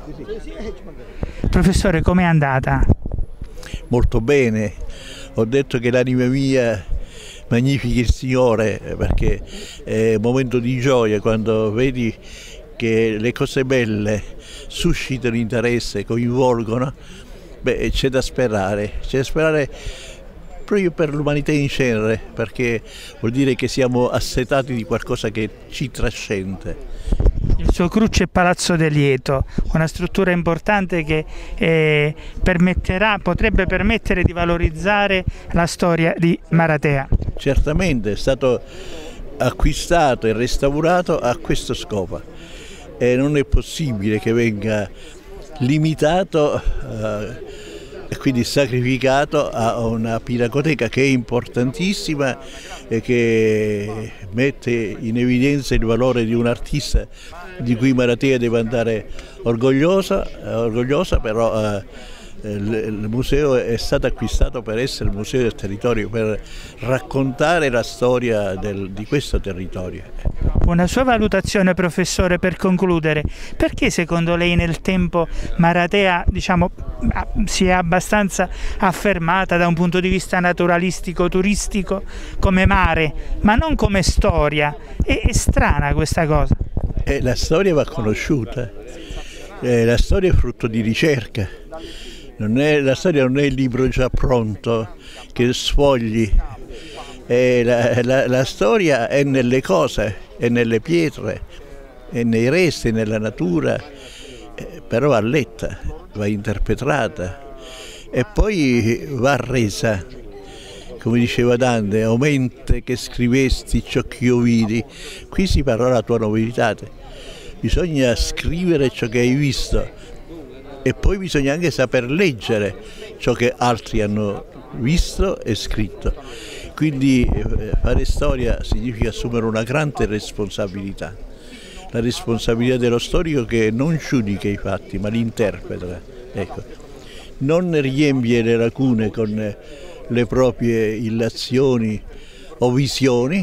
Professore, com'è andata? Molto bene, ho detto che l'anima mia magnifichi il Signore, perché è un momento di gioia quando vedi che le cose belle suscitano interesse, coinvolgono. Beh, c'è da sperare proprio per l'umanità in genere, perché vuol dire che siamo assetati di qualcosa che ci trascende. Il suo Cruce Palazzo de Lieto, una struttura importante che potrebbe permettere di valorizzare la storia di Maratea. Certamente è stato acquistato e restaurato a questo scopo e non è possibile che venga limitato e quindi sacrificato a una pinacoteca che è importantissima e che mette in evidenza il valore di un artista di cui Maratea deve andare orgogliosa, però il museo è stato acquistato per essere il museo del territorio, per raccontare la storia di questo territorio. Una sua valutazione, professore, per concludere: perché secondo lei nel tempo Maratea, si è abbastanza affermata da un punto di vista naturalistico, turistico, come mare, ma non come storia? È strana questa cosa. La storia va conosciuta, la storia è frutto di ricerca. La storia non è il libro già pronto che sfogli, la storia è nelle cose, è nelle pietre, è nei resti, è nella natura, però va letta, va interpretata e poi va resa. Come diceva Dante, aumente che scrivesti ciò che io vidi, qui si parla della tua novità, bisogna scrivere ciò che hai visto. E poi bisogna anche saper leggere ciò che altri hanno visto e scritto. Quindi fare storia significa assumere una grande responsabilità. La responsabilità dello storico che non giudica i fatti, ma li interpreta. Ecco. Non riempie le lacune con le proprie illazioni o visioni,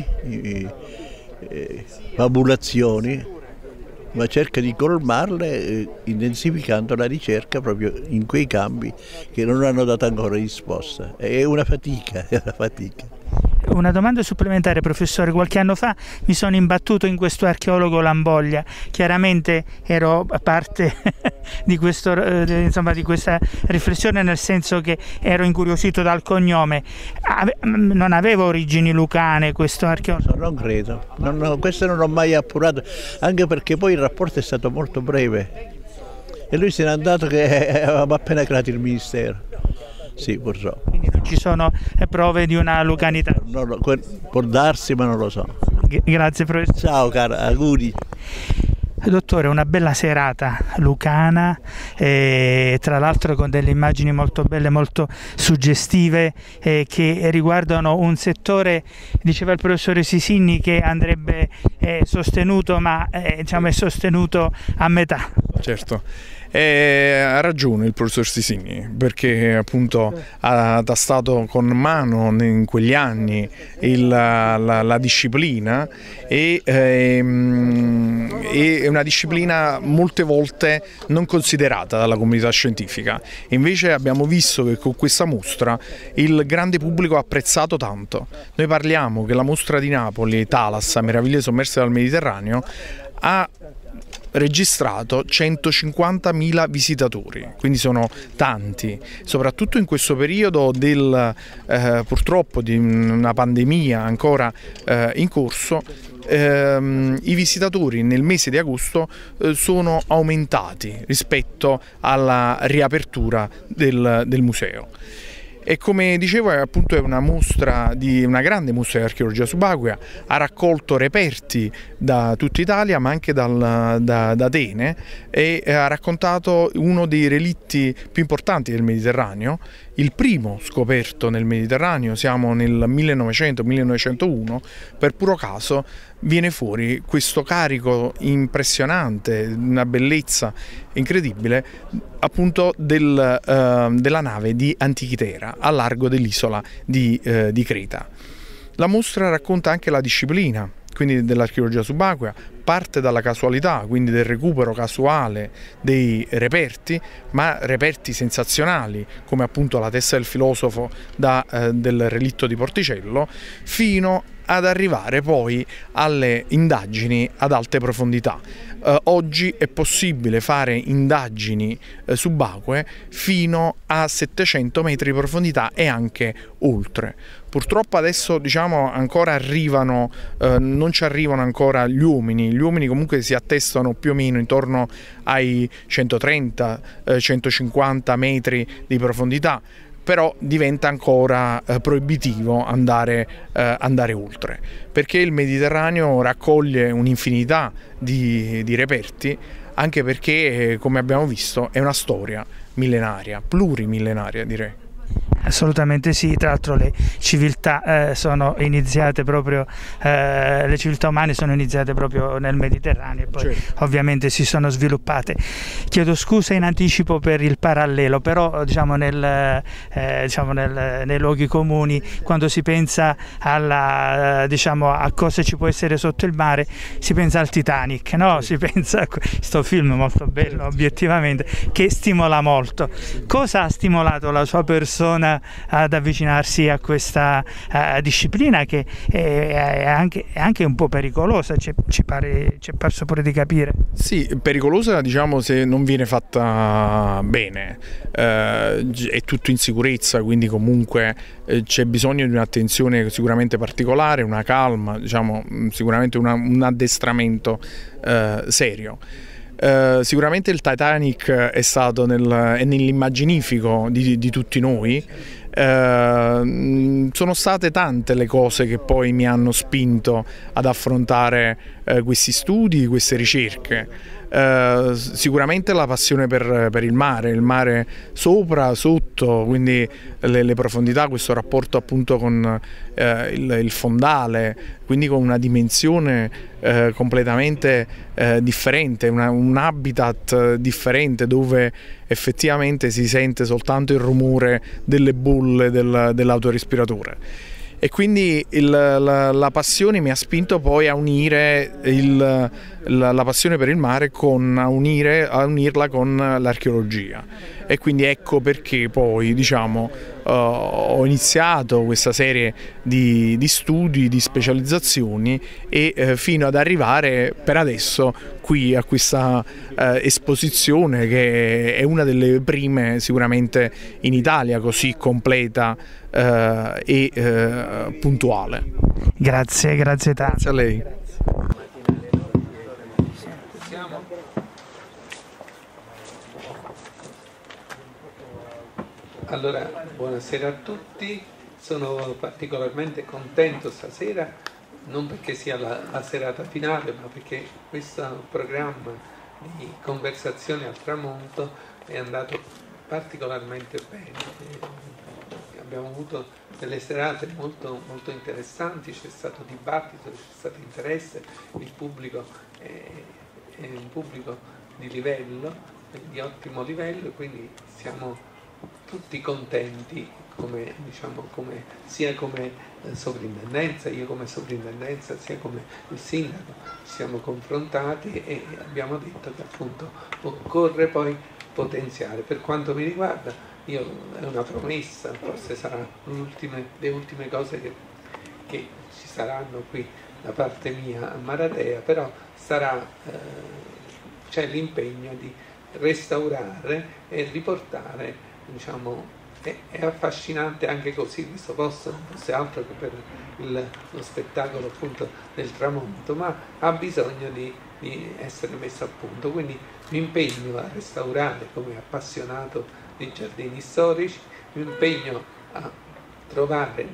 fabulazioni, ma cerca di colmarle intensificando la ricerca proprio in quei campi che non hanno dato ancora risposta. È una fatica, è una fatica. Una domanda supplementare, professore. Qualche anno fa mi sono imbattuto in questo archeologo Lamboglia, chiaramente ero parte di questa riflessione, nel senso che ero incuriosito dal cognome. Non aveva origini lucane questo archeologo? Non credo, questo non l'ho mai appurato, anche perché poi il rapporto è stato molto breve e lui se n'è andato che aveva appena creato il ministero. Sì, purtroppo. Quindi non ci sono prove di una lucanità? Può darsi, ma non lo so. Grazie, professore. Ciao cara, auguri. Dottore, una bella serata lucana, tra l'altro con delle immagini molto belle, molto suggestive, che riguardano un settore, diceva il professore Sisinni, che andrebbe sostenuto, ma è sostenuto a metà. Certo. Ha ragione il professor Sisinni, perché appunto ha tastato con mano in quegli anni la disciplina e è una disciplina molte volte non considerata dalla comunità scientifica. Invece abbiamo visto che con questa mostra il grande pubblico ha apprezzato tanto. Noi parliamo che la mostra di Napoli, Thalas, meraviglie sommerse dal Mediterraneo, ha registrato 150.000 visitatori, quindi sono tanti, soprattutto in questo periodo purtroppo di una pandemia ancora in corso. I visitatori nel mese di agosto sono aumentati rispetto alla riapertura del museo. E come dicevo, appunto, è una grande mostra di archeologia subacquea, ha raccolto reperti da tutta Italia ma anche da Atene e ha raccontato uno dei relitti più importanti del Mediterraneo, il primo scoperto nel Mediterraneo, siamo nel 1900-1901, per puro caso viene fuori questo carico impressionante, una bellezza incredibile, appunto della nave di Antichitera a largo dell'isola di Creta. La mostra racconta anche la disciplina quindi dell'archeologia subacquea, parte dalla casualità, quindi del recupero casuale dei reperti, ma reperti sensazionali, come appunto la testa del filosofo del relitto di Porticello, fino ad arrivare poi alle indagini ad alte profondità. Oggi è possibile fare indagini subacquee fino a 700 metri di profondità e anche oltre. Purtroppo adesso ancora arrivano, non ci arrivano ancora gli uomini comunque si attestano più o meno intorno ai 130-150 metri di profondità, però diventa ancora proibitivo andare oltre, perché il Mediterraneo raccoglie un'infinità di reperti, anche perché, come abbiamo visto, è una storia millenaria, plurimillenaria direi. Assolutamente sì, tra l'altro le civiltà sono iniziate proprio, le civiltà umane sono iniziate proprio nel Mediterraneo e poi certo, ovviamente si sono sviluppate. Chiedo scusa in anticipo per il parallelo, però nei luoghi comuni, quando si pensa a cosa ci può essere sotto il mare, si pensa al Titanic, no? Si pensa a questo film molto bello obiettivamente, che stimola molto. Cosa ha stimolato la sua persona ad avvicinarsi a questa disciplina, che è anche un po' pericolosa, ci è parso pure di capire? Sì, pericolosa se non viene fatta bene, è tutto in sicurezza, quindi comunque c'è bisogno di un'attenzione sicuramente particolare, una calma, sicuramente un addestramento serio. Sicuramente il Titanic è stato nell'immaginifico di tutti noi. Sono state tante le cose che poi mi hanno spinto ad affrontare questi studi, queste ricerche. Sicuramente la passione per il mare sopra, sotto, quindi le profondità, questo rapporto appunto con il fondale, quindi con una dimensione completamente differente, un habitat differente, dove effettivamente si sente soltanto il rumore delle bolle dell'autorespiratore. E quindi la passione mi ha spinto poi a unire la passione per il mare a unirla con l'archeologia, e quindi ecco perché poi ho iniziato questa serie di studi, di specializzazioni, e fino ad arrivare per adesso qui a questa esposizione, che è una delle prime sicuramente in Italia così completa e puntuale. Grazie tanto. Grazie a lei. Allora, buonasera a tutti, sono particolarmente contento stasera, non perché sia la serata finale, ma perché questo programma di conversazioni al tramonto è andato particolarmente bene. Abbiamo avuto delle serate molto, molto interessanti, c'è stato dibattito, c'è stato interesse, il pubblico è un pubblico di livello, di ottimo livello, quindi siamo tutti contenti, sia come sovrintendenza, io come sovrintendenza, sia come il sindaco. Ci siamo confrontati e abbiamo detto che appunto occorre poi potenziare. Per quanto mi riguarda, è una promessa, forse sarà le ultime cose che ci saranno qui da parte mia a Maratea, però c'è l'impegno di restaurare e riportare. È affascinante anche così questo posto, non fosse altro che per lo spettacolo appunto del tramonto, ma ha bisogno di essere messo a punto, quindi mi impegno a restaurare come appassionato di giardini storici, mi impegno a trovare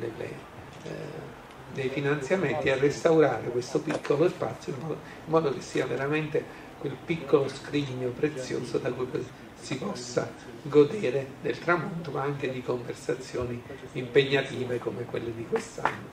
dei finanziamenti a restaurare questo piccolo spazio in modo che sia veramente quel piccolo scrigno prezioso da cui si possa godere del tramonto, ma anche di conversazioni impegnative come quelle di quest'anno.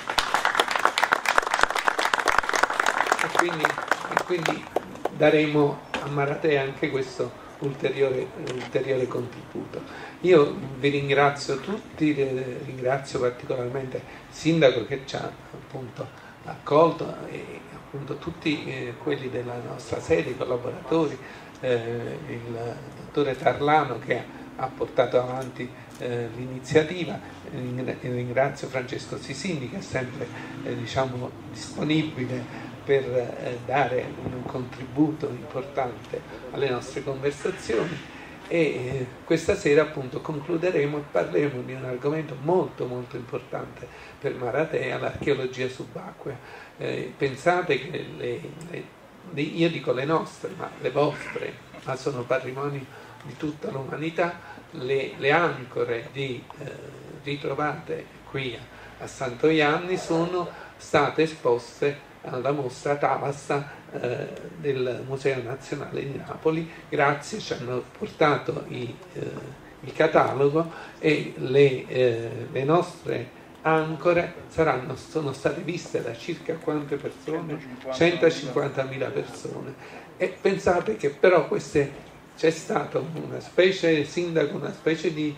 E quindi daremo a Maratea anche questo ulteriore contributo. Io vi ringrazio tutti, ringrazio particolarmente il sindaco che ci ha appunto accolto, e appunto tutti quelli della nostra sede, i collaboratori, il dottore Tarlano che ha portato avanti l'iniziativa. Ringrazio Francesco Sisini che è sempre diciamo, disponibile per dare un contributo importante alle nostre conversazioni. E questa sera appunto concluderemo e parleremo di un argomento molto molto importante per Maratea, l'archeologia subacquea. Pensate che io dico le nostre, ma le vostre, ma sono patrimonio di tutta l'umanità, le ancore ritrovate qui a Santoianni sono state esposte alla mostra Tavassa del Museo Nazionale di Napoli. Grazie, ci hanno portato il catalogo e le nostre ancore sono state viste da circa quante persone? 150.000 persone. E pensate che però c'è stato una specie, sindaco, una specie di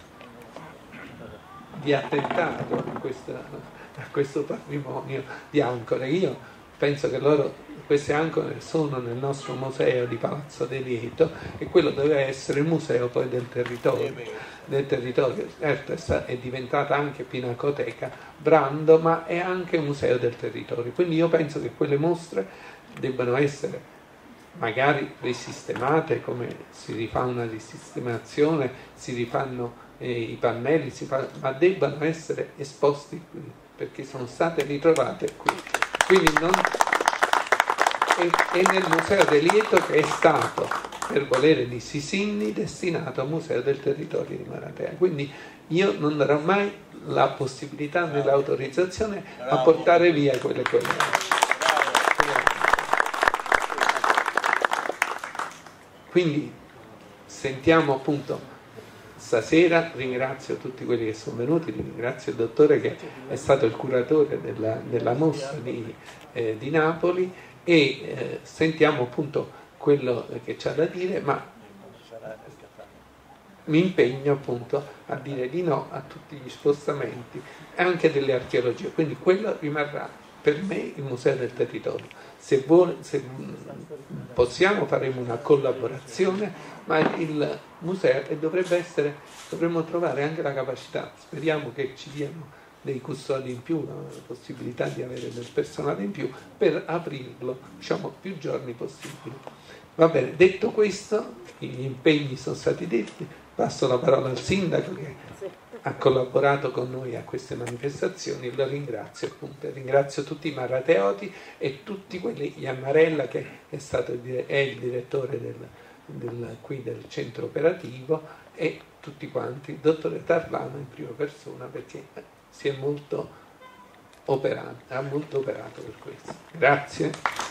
attentato a questo patrimonio di ancore. Io penso che queste ancore sono nel nostro museo di Palazzo De Lieto, e quello doveva essere il museo poi del territorio. Certo, è diventata anche Pinacoteca Brando, ma è anche un museo del territorio. Quindi io penso che quelle mostre debbano essere magari risistemate, come si rifà una risistemazione, si rifanno i pannelli, ma debbano essere esposti qui, perché sono state ritrovate qui. Quindi è nel Museo De Lieto, che è stato, per volere di Sisini, destinato al Museo del Territorio di Maratea. Quindi io non darò mai la possibilità né l'autorizzazione a portare via quelle. Quindi sentiamo appunto stasera, ringrazio tutti quelli che sono venuti, ringrazio il dottore che è stato il curatore della mostra di Napoli, e sentiamo appunto quello che c'ha da dire, ma mi impegno appunto a dire di no a tutti gli spostamenti e anche delle archeologie, quindi quello rimarrà per me il Museo del Territorio. Se possiamo faremo una collaborazione, ma il museo dovremmo trovare anche la capacità, speriamo che ci diano dei custodi in più, la possibilità di avere del personale in più per aprirlo, diciamo, più giorni possibili. Va bene, detto questo, gli impegni sono stati detti, passo la parola al sindaco che ha collaborato con noi a queste manifestazioni, lo ringrazio appunto, ringrazio tutti i marateoti e tutti quelli, Iammarella che è il direttore qui del centro operativo, e tutti quanti, il dottore Tarlano in prima persona, perché si è molto operato, ha molto operato per questo. Grazie.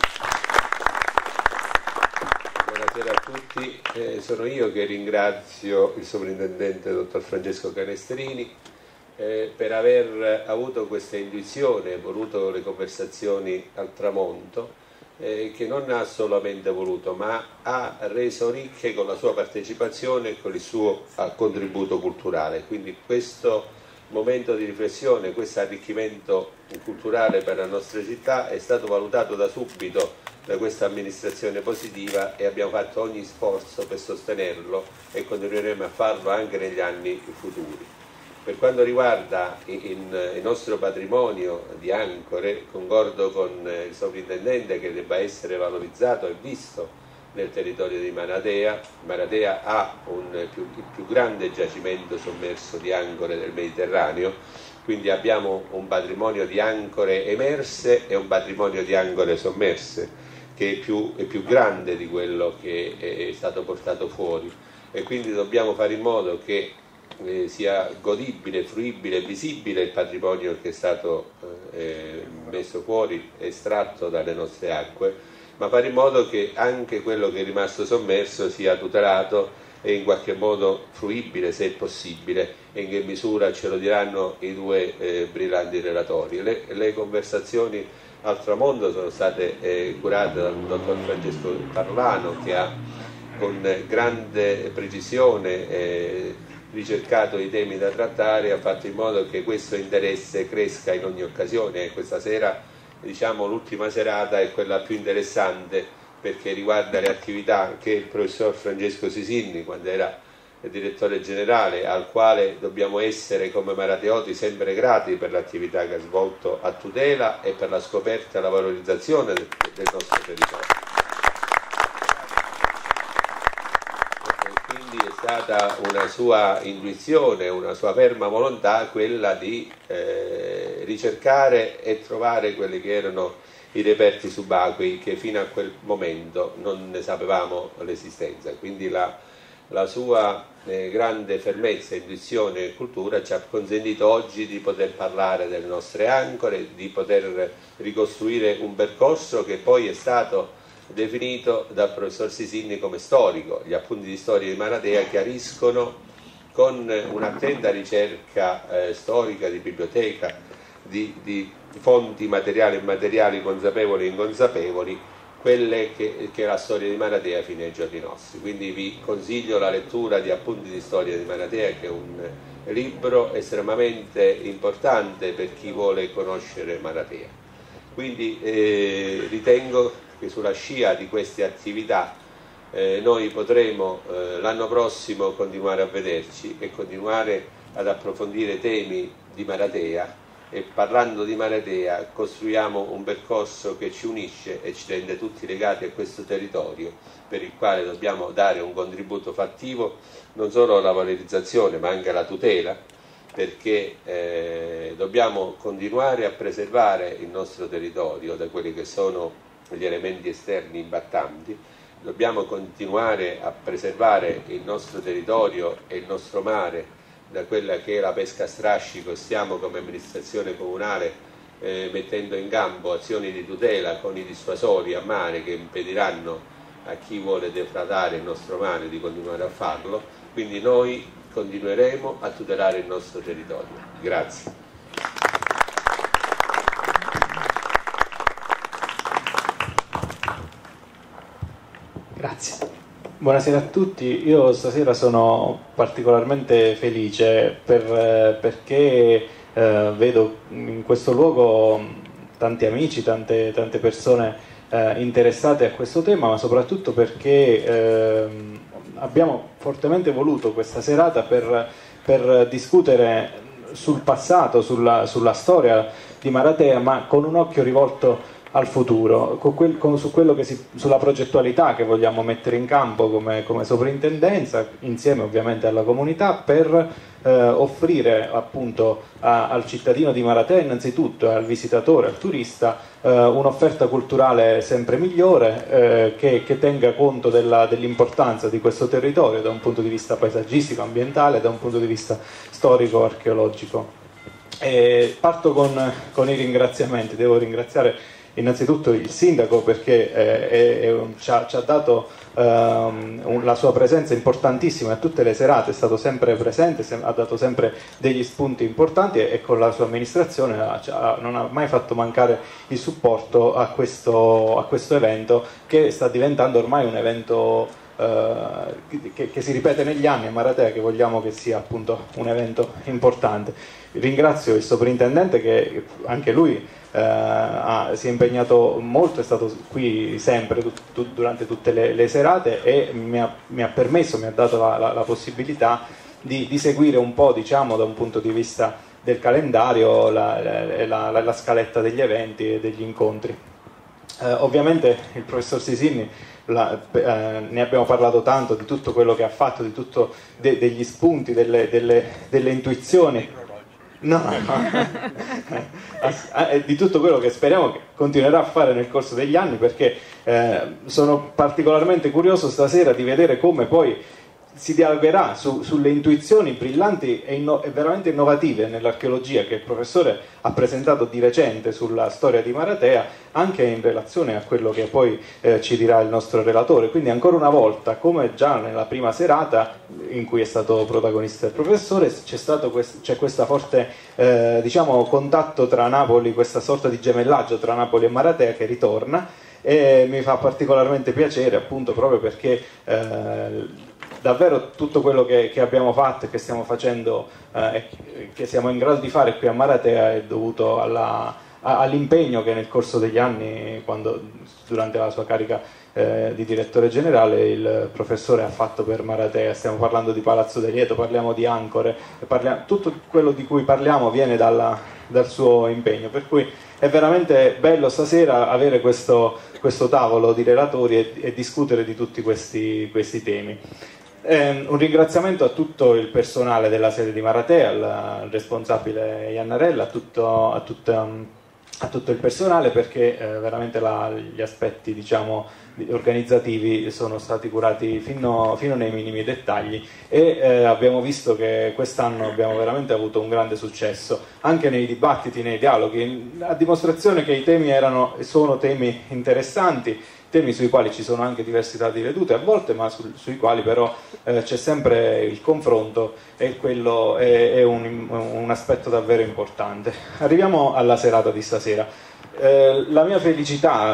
Buonasera a tutti, sono io che ringrazio il sovrintendente dottor Francesco Canestrini per aver avuto questa intuizione, voluto le conversazioni al tramonto, che non ha solamente voluto, ma ha reso ricche con la sua partecipazione e con il suo contributo culturale. Quindi questo momento di riflessione, questo arricchimento culturale per la nostra città è stato valutato da subito da questa amministrazione positiva, e abbiamo fatto ogni sforzo per sostenerlo e continueremo a farlo anche negli anni futuri. Per quanto riguarda il nostro patrimonio di ancore, concordo con il sovrintendente che debba essere valorizzato e visto nel territorio di Maratea. Maratea ha il più grande giacimento sommerso di ancore del Mediterraneo, quindi abbiamo un patrimonio di ancore emerse e un patrimonio di ancore sommerse che è più grande di quello che è stato portato fuori, e quindi dobbiamo fare in modo che sia godibile, fruibile, visibile il patrimonio che è stato messo fuori, estratto dalle nostre acque, ma fare in modo che anche quello che è rimasto sommerso sia tutelato e in qualche modo fruibile, se è possibile, e in che misura ce lo diranno i due brillanti relatori. Le conversazioni al tramonto sono state curate dal dottor Francesco Tarlano, che ha con grande precisione ricercato i temi da trattare, ha fatto in modo che questo interesse cresca in ogni occasione, e questa sera diciamo, l'ultima serata è quella più interessante, perché riguarda le attività che il professor Francesco Sisinni, quando era direttore generale, al quale dobbiamo essere come Marateoti sempre grati per l'attività che ha svolto a tutela e per la scoperta e la valorizzazione del nostro territorio. E quindi è stata una sua intuizione, una sua ferma volontà quella di ricercare e trovare quelli che erano i reperti subacquei che fino a quel momento non ne sapevamo l'esistenza. Quindi la sua grande fermezza, intuizione e cultura ci ha consentito oggi di poter parlare delle nostre ancore, di poter ricostruire un percorso che poi è stato definito dal professor Sisinni come storico. Gli appunti di storia di Maratea chiariscono con un'attenta ricerca storica, di biblioteca, di fonti materiali e immateriali, consapevoli e inconsapevoli, quelle che è la storia di Maratea fino ai giorni nostri. Quindi vi consiglio la lettura di Appunti di storia di Maratea, che è un libro estremamente importante per chi vuole conoscere Maratea. Quindi ritengo che sulla scia di queste attività noi potremo l'anno prossimo continuare a vederci e continuare ad approfondire temi di Maratea, e parlando di Maratea costruiamo un percorso che ci unisce e ci rende tutti legati a questo territorio, per il quale dobbiamo dare un contributo fattivo non solo alla valorizzazione ma anche alla tutela, perché dobbiamo continuare a preservare il nostro territorio da quelli che sono gli elementi esterni impattanti, dobbiamo continuare a preservare il nostro territorio e il nostro mare da quella che è la pesca a strascico. Stiamo come amministrazione comunale mettendo in campo azioni di tutela con i dissuasori a mare che impediranno a chi vuole defraudare il nostro mare di continuare a farlo. Quindi noi continueremo a tutelare il nostro territorio. Grazie. Grazie. Buonasera a tutti, io stasera sono particolarmente felice perché vedo in questo luogo tanti amici, tante persone interessate a questo tema, ma soprattutto perché abbiamo fortemente voluto questa serata per discutere sul passato, sulla storia di Maratea, ma con un occhio rivolto al futuro, sulla progettualità che vogliamo mettere in campo come soprintendenza, insieme ovviamente alla comunità, per offrire appunto al cittadino di Maratea innanzitutto e al visitatore, al turista, un'offerta culturale sempre migliore, che tenga conto dell'importanza di questo territorio da un punto di vista paesaggistico, ambientale, da un punto di vista storico, archeologico. Parto con i ringraziamenti. Devo ringraziare innanzitutto il sindaco perché ci ha dato la sua presenza importantissima a tutte le serate, è stato sempre presente, ha dato sempre degli spunti importanti e con la sua amministrazione non ha mai fatto mancare il supporto a questo evento, che sta diventando ormai un evento che si ripete negli anni a Maratea, che vogliamo che sia appunto un evento importante. Ringrazio il soprintendente, che anche lui si è impegnato molto, è stato qui sempre durante tutte le serate e mi ha permesso, mi ha dato la possibilità di seguire un po', diciamo, da un punto di vista del calendario la scaletta degli eventi e degli incontri. Ovviamente il professor Sisinni, ne abbiamo parlato tanto di tutto quello che ha fatto, di tutto degli spunti, delle intuizioni. No. Di tutto quello che speriamo che continuerà a fare nel corso degli anni, perché sono particolarmente curioso stasera di vedere come poi si dialogherà sulle intuizioni brillanti e veramente innovative nell'archeologia che il professore ha presentato di recente sulla storia di Maratea, anche in relazione a quello che poi ci dirà il nostro relatore. Quindi ancora una volta, come già nella prima serata in cui è stato protagonista il professore, c'è questa forte diciamo contatto tra Napoli, questa sorta di gemellaggio tra Napoli e Maratea che ritorna, e mi fa particolarmente piacere, appunto, proprio perché davvero tutto quello che abbiamo fatto e che stiamo facendo e che siamo in grado di fare qui a Maratea è dovuto all'impegno che nel corso degli anni, durante la sua carica di direttore generale, il professore ha fatto per Maratea. Stiamo parlando di Palazzo de Lieto, parliamo di Ancore, tutto quello di cui parliamo viene dal suo impegno, per cui è veramente bello stasera avere questo tavolo di relatori e discutere di tutti questi temi. Un ringraziamento a tutto il personale della sede di Maratea, al responsabile Iannarella, a tutto il personale, perché veramente gli aspetti, diciamo, organizzativi sono stati curati fino nei minimi dettagli, e abbiamo visto che quest'anno abbiamo veramente avuto un grande successo anche nei dibattiti, nei dialoghi, a dimostrazione che i temi sono temi interessanti, temi sui quali ci sono anche diversità di vedute a volte, ma sui quali però c'è sempre il confronto, e quello è un aspetto davvero importante. Arriviamo alla serata di stasera. La mia felicità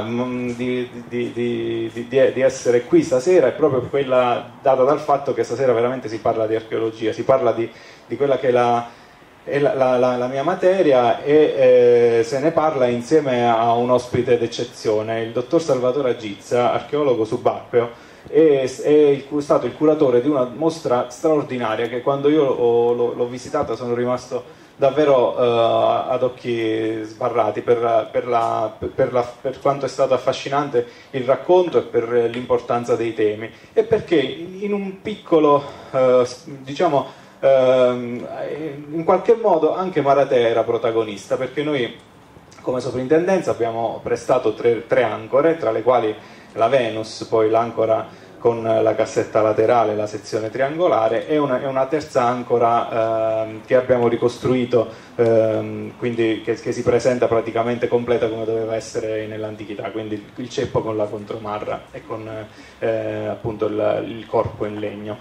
di essere qui stasera è proprio quella data dal fatto che stasera veramente si parla di archeologia, si parla di quella che è la mia materia, e se ne parla insieme a un ospite d'eccezione, il dottor Salvatore Agizza, archeologo subacqueo, è stato il curatore di una mostra straordinaria che, quando io l'ho visitata, sono rimasto davvero ad occhi sbarrati per quanto è stato affascinante il racconto e per l'importanza dei temi, e perché in un piccolo diciamo in qualche modo anche Maratea era protagonista, perché noi come soprintendenza abbiamo prestato tre ancore, tra le quali la Venus, poi l'ancora con la cassetta laterale, la sezione triangolare, e una terza ancora che abbiamo ricostruito, quindi che si presenta praticamente completa come doveva essere nell'antichità, quindi il ceppo con la contromarra e con appunto il corpo in legno.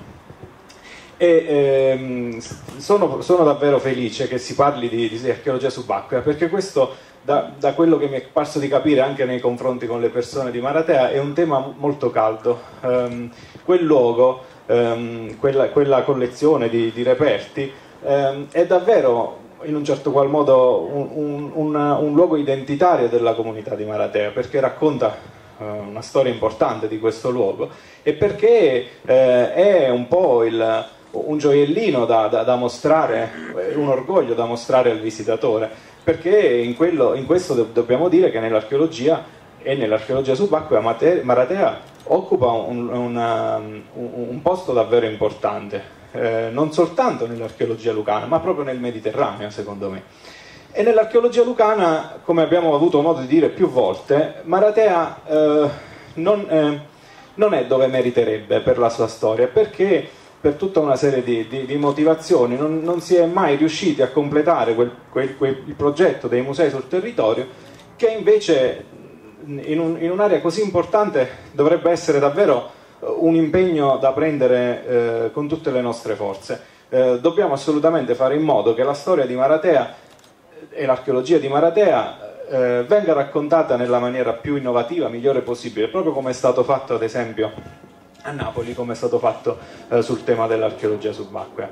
E sono davvero felice che si parli di archeologia subacquea, perché questo, da quello che mi è parso di capire anche nei confronti con le persone di Maratea, è un tema molto caldo. Quel luogo, quella collezione di reperti è davvero in un certo qual modo un luogo identitario della comunità di Maratea, perché racconta una storia importante di questo luogo, e perché è un po' un gioiellino da mostrare, un orgoglio da mostrare al visitatore, perché in questo dobbiamo dire che nell'archeologia e nell'archeologia subacquea Maratea occupa un posto davvero importante, non soltanto nell'archeologia lucana, ma proprio nel Mediterraneo, secondo me. E nell'archeologia lucana, come abbiamo avuto modo di dire più volte, Maratea non è dove meriterebbe per la sua storia, perché per tutta una serie di motivazioni non si è mai riusciti a completare il progetto dei musei sul territorio, che invece in un'area così importante dovrebbe essere davvero un impegno da prendere con tutte le nostre forze. Dobbiamo assolutamente fare in modo che la storia di Maratea e l'archeologia di Maratea venga raccontata nella maniera più innovativa, migliore possibile, proprio come è stato fatto ad esempio a Napoli, come è stato fatto sul tema dell'archeologia subacquea.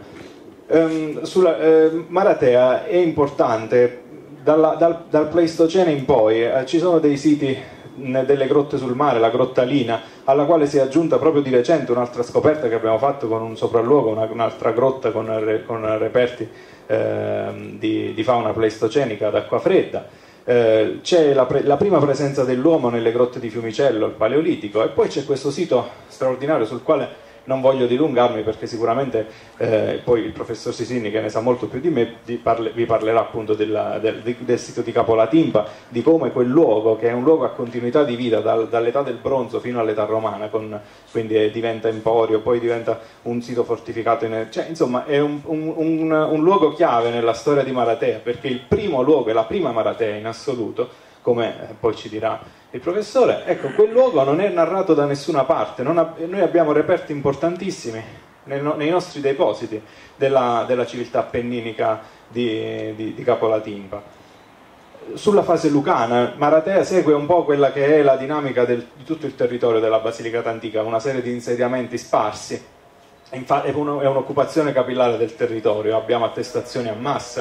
Maratea è importante dal Pleistocene in poi. Ci sono dei siti, delle grotte sul mare, la Grotta Lina, alla quale si è aggiunta proprio di recente un'altra scoperta che abbiamo fatto con un sopralluogo, un'altra grotta con reperti di fauna pleistocenica ad acqua fredda. C'è la prima presenza dell'uomo nelle grotte di Fiumicello, il Paleolitico, e poi c'è questo sito straordinario sul quale non voglio dilungarmi, perché sicuramente poi il professor Sisini, che ne sa molto più di me, vi parlerà appunto del sito di Capolatimpa, di come quel luogo, che è un luogo a continuità di vita dall'età del bronzo fino all'età romana, quindi diventa emporio, poi diventa un sito fortificato, cioè insomma è un luogo chiave nella storia di Maratea, perché il primo luogo è la prima Maratea in assoluto, come poi ci dirà il professore. Ecco, quel luogo non è narrato da nessuna parte, noi abbiamo reperti importantissimi nei nostri depositi della civiltà appenninica di Capolatimpa. Sulla fase lucana, Maratea segue un po' quella che è la dinamica di tutto il territorio della Basilicata Antica, una serie di insediamenti sparsi, è un'occupazione capillare del territorio, abbiamo attestazioni a massa,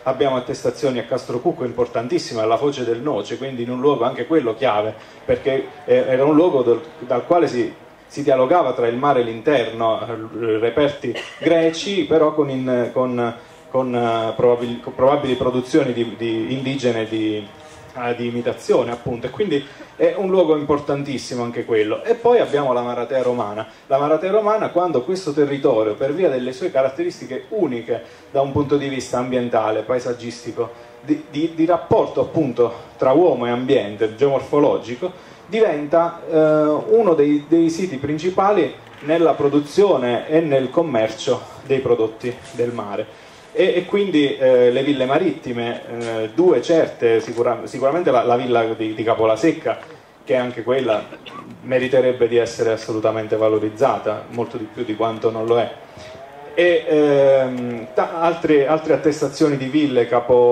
abbiamo attestazioni a Castrocucco importantissime, alla Foce del Noce, quindi in un luogo anche quello chiave, perché era un luogo dal quale si dialogava tra il mare e l'interno, reperti greci, però con probabili produzioni indigene di imitazione, appunto, e quindi è un luogo importantissimo anche quello. E poi abbiamo la Maratea Romana. La Maratea Romana, quando questo territorio, per via delle sue caratteristiche uniche da un punto di vista ambientale, paesaggistico, di rapporto appunto tra uomo e ambiente, geomorfologico, diventa uno dei siti principali nella produzione e nel commercio dei prodotti del mare. E quindi le ville marittime, due certe, sicuramente la villa di Capolasecca, che anche quella meriterebbe di essere assolutamente valorizzata, molto di più di quanto non lo è, e altre attestazioni di ville,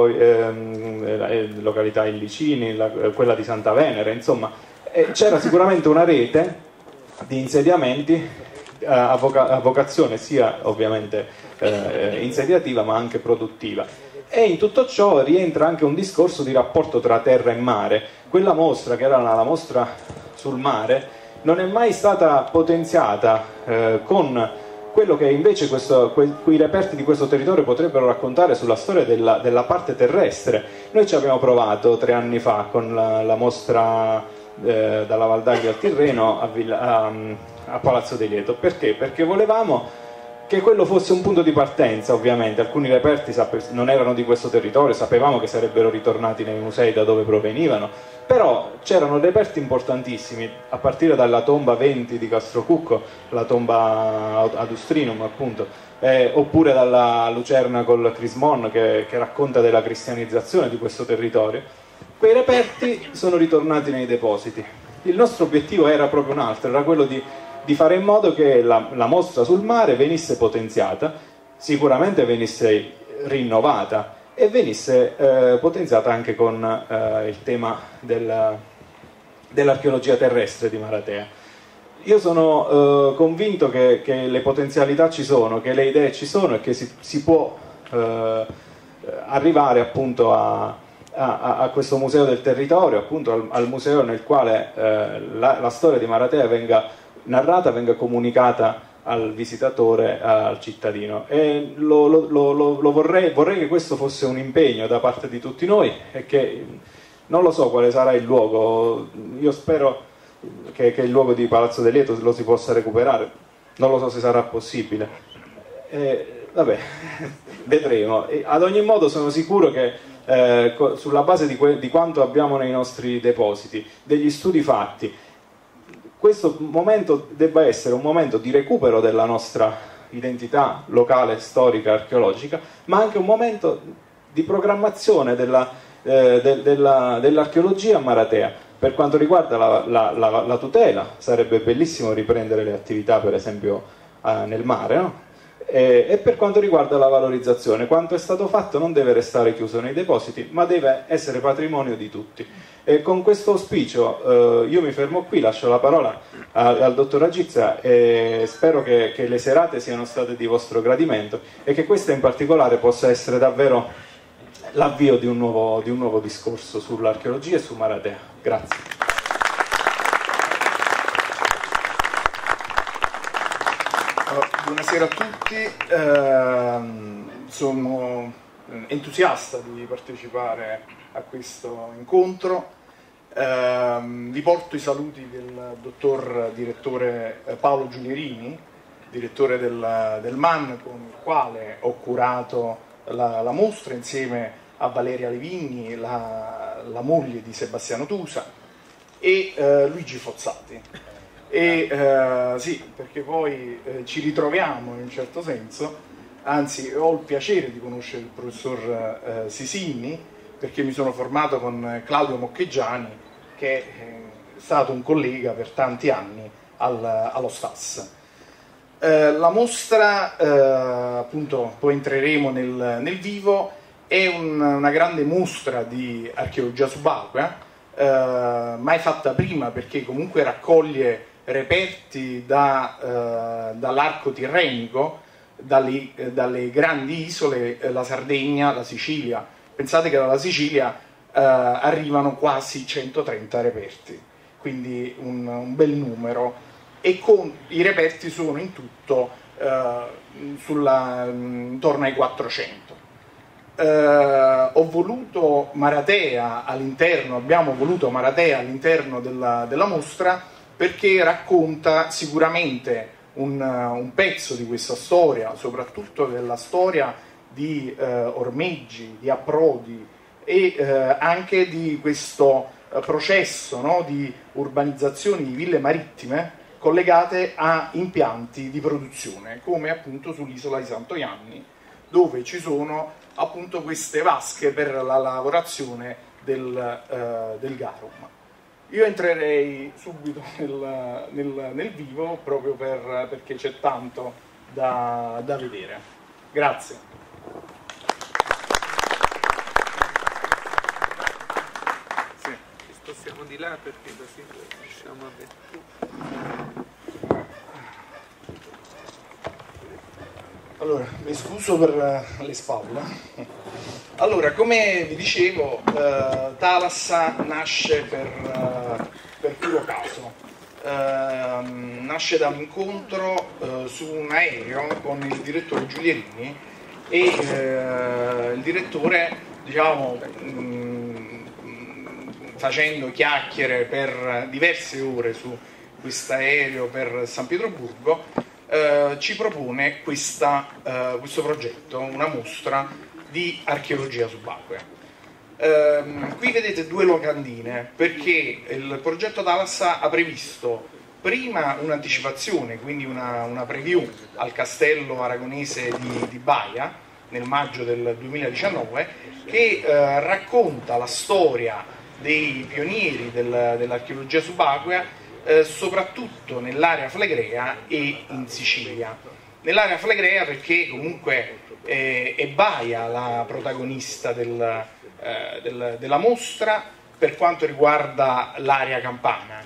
località Illicini, quella di Santa Venere, insomma, c'era sicuramente una rete di insediamenti a vocazione sia ovviamente insediativa ma anche produttiva, e in tutto ciò rientra anche un discorso di rapporto tra terra e mare. Quella mostra, che era la mostra sul mare, non è mai stata potenziata con quello che invece quei reperti di questo territorio potrebbero raccontare sulla storia della parte terrestre. Noi ci abbiamo provato 3 anni fa con la mostra dalla Valdaglia al Tirreno a Palazzo De Lieto. Perché? Perché volevamo che quello fosse un punto di partenza. Ovviamente alcuni reperti non erano di questo territorio, sapevamo che sarebbero ritornati nei musei da dove provenivano, però c'erano reperti importantissimi, a partire dalla tomba 20 di Castrocucco, la tomba ad Ustrinum appunto, oppure dalla Lucerna col Crismon che racconta della cristianizzazione di questo territorio. Quei reperti sono ritornati nei depositi. Il nostro obiettivo era proprio un altro, era quello di fare in modo che la mostra sul mare venisse potenziata, sicuramente venisse rinnovata e venisse potenziata anche con il tema dell'archeologia terrestre di Maratea. Io sono convinto che le potenzialità ci sono, che le idee ci sono e che si può arrivare appunto a questo museo del territorio, appunto al museo nel quale la storia di Maratea venga narrata, venga comunicata al visitatore, al cittadino, e vorrei che questo fosse un impegno da parte di tutti noi, e che non lo so quale sarà il luogo. Io spero che il luogo di Palazzo De Lieto lo si possa recuperare, non lo so se sarà possibile, vabbè, vedremo. Ad ogni modo sono sicuro che sulla base di quanto abbiamo nei nostri depositi, degli studi fatti, questo momento debba essere un momento di recupero della nostra identità locale, storica, archeologica, ma anche un momento di programmazione dell'archeologia a Maratea. Per quanto riguarda la tutela, sarebbe bellissimo riprendere le attività, per esempio nel mare, no? E per quanto riguarda la valorizzazione, quanto è stato fatto non deve restare chiuso nei depositi, ma deve essere patrimonio di tutti. E con questo auspicio io mi fermo qui, lascio la parola al dottor Agizia e spero che le serate siano state di vostro gradimento e che questa in particolare possa essere davvero l'avvio di un nuovo discorso sull'archeologia e su Maratea. Grazie. Buonasera a tutti, sono entusiasta di partecipare a questo incontro. Vi porto i saluti del dottor direttore Paolo Giulierini, direttore del MAN, con il quale ho curato la mostra insieme a Valeria Levigni, la moglie di Sebastiano Tusa, e Luigi Fozzati. Sì, perché poi ci ritroviamo in un certo senso, anzi ho il piacere di conoscere il professor Sisini, perché mi sono formato con Claudio Moccheggiani, che è stato un collega per tanti anni allo Stas. La mostra, appunto, poi entreremo nel vivo, è una grande mostra di archeologia subacquea, mai fatta prima, perché comunque raccoglie reperti dall'arco tirrenico, dalle grandi isole, la Sardegna, la Sicilia. Pensate che dalla Sicilia arrivano quasi 130 reperti, quindi un bel numero, e i reperti sono in tutto intorno ai 400. Abbiamo voluto Maratea all'interno della mostra perché racconta sicuramente un pezzo di questa storia, soprattutto della storia di ormeggi, di approdi e anche di questo processo, no, di urbanizzazione di ville marittime collegate a impianti di produzione, come appunto sull'isola di Santo Ianni, dove ci sono appunto queste vasche per la lavorazione del garum. Io entrerei subito nel vivo, proprio perché c'è tanto da vedere. Grazie. Sì. Ci spostiamo di là perché così riusciamo a vedere. Allora, mi scuso per le spalle. Allora, come vi dicevo, Thalassa nasce per puro caso. Nasce da un incontro su un aereo con il direttore Giulierini e il direttore, diciamo, facendo chiacchiere per diverse ore su questo aereo per San Pietroburgo, ci propone questo progetto, una mostra di archeologia subacquea. Qui vedete due locandine, perché il progetto Thalassa ha previsto prima un'anticipazione, quindi una preview al castello aragonese di Baia nel maggio del 2019, che racconta la storia dei pionieri dell'archeologia subacquea, soprattutto nell'area flegrea e in Sicilia. Nell'area flegrea perché comunque è Baia la protagonista della mostra per quanto riguarda l'area campana,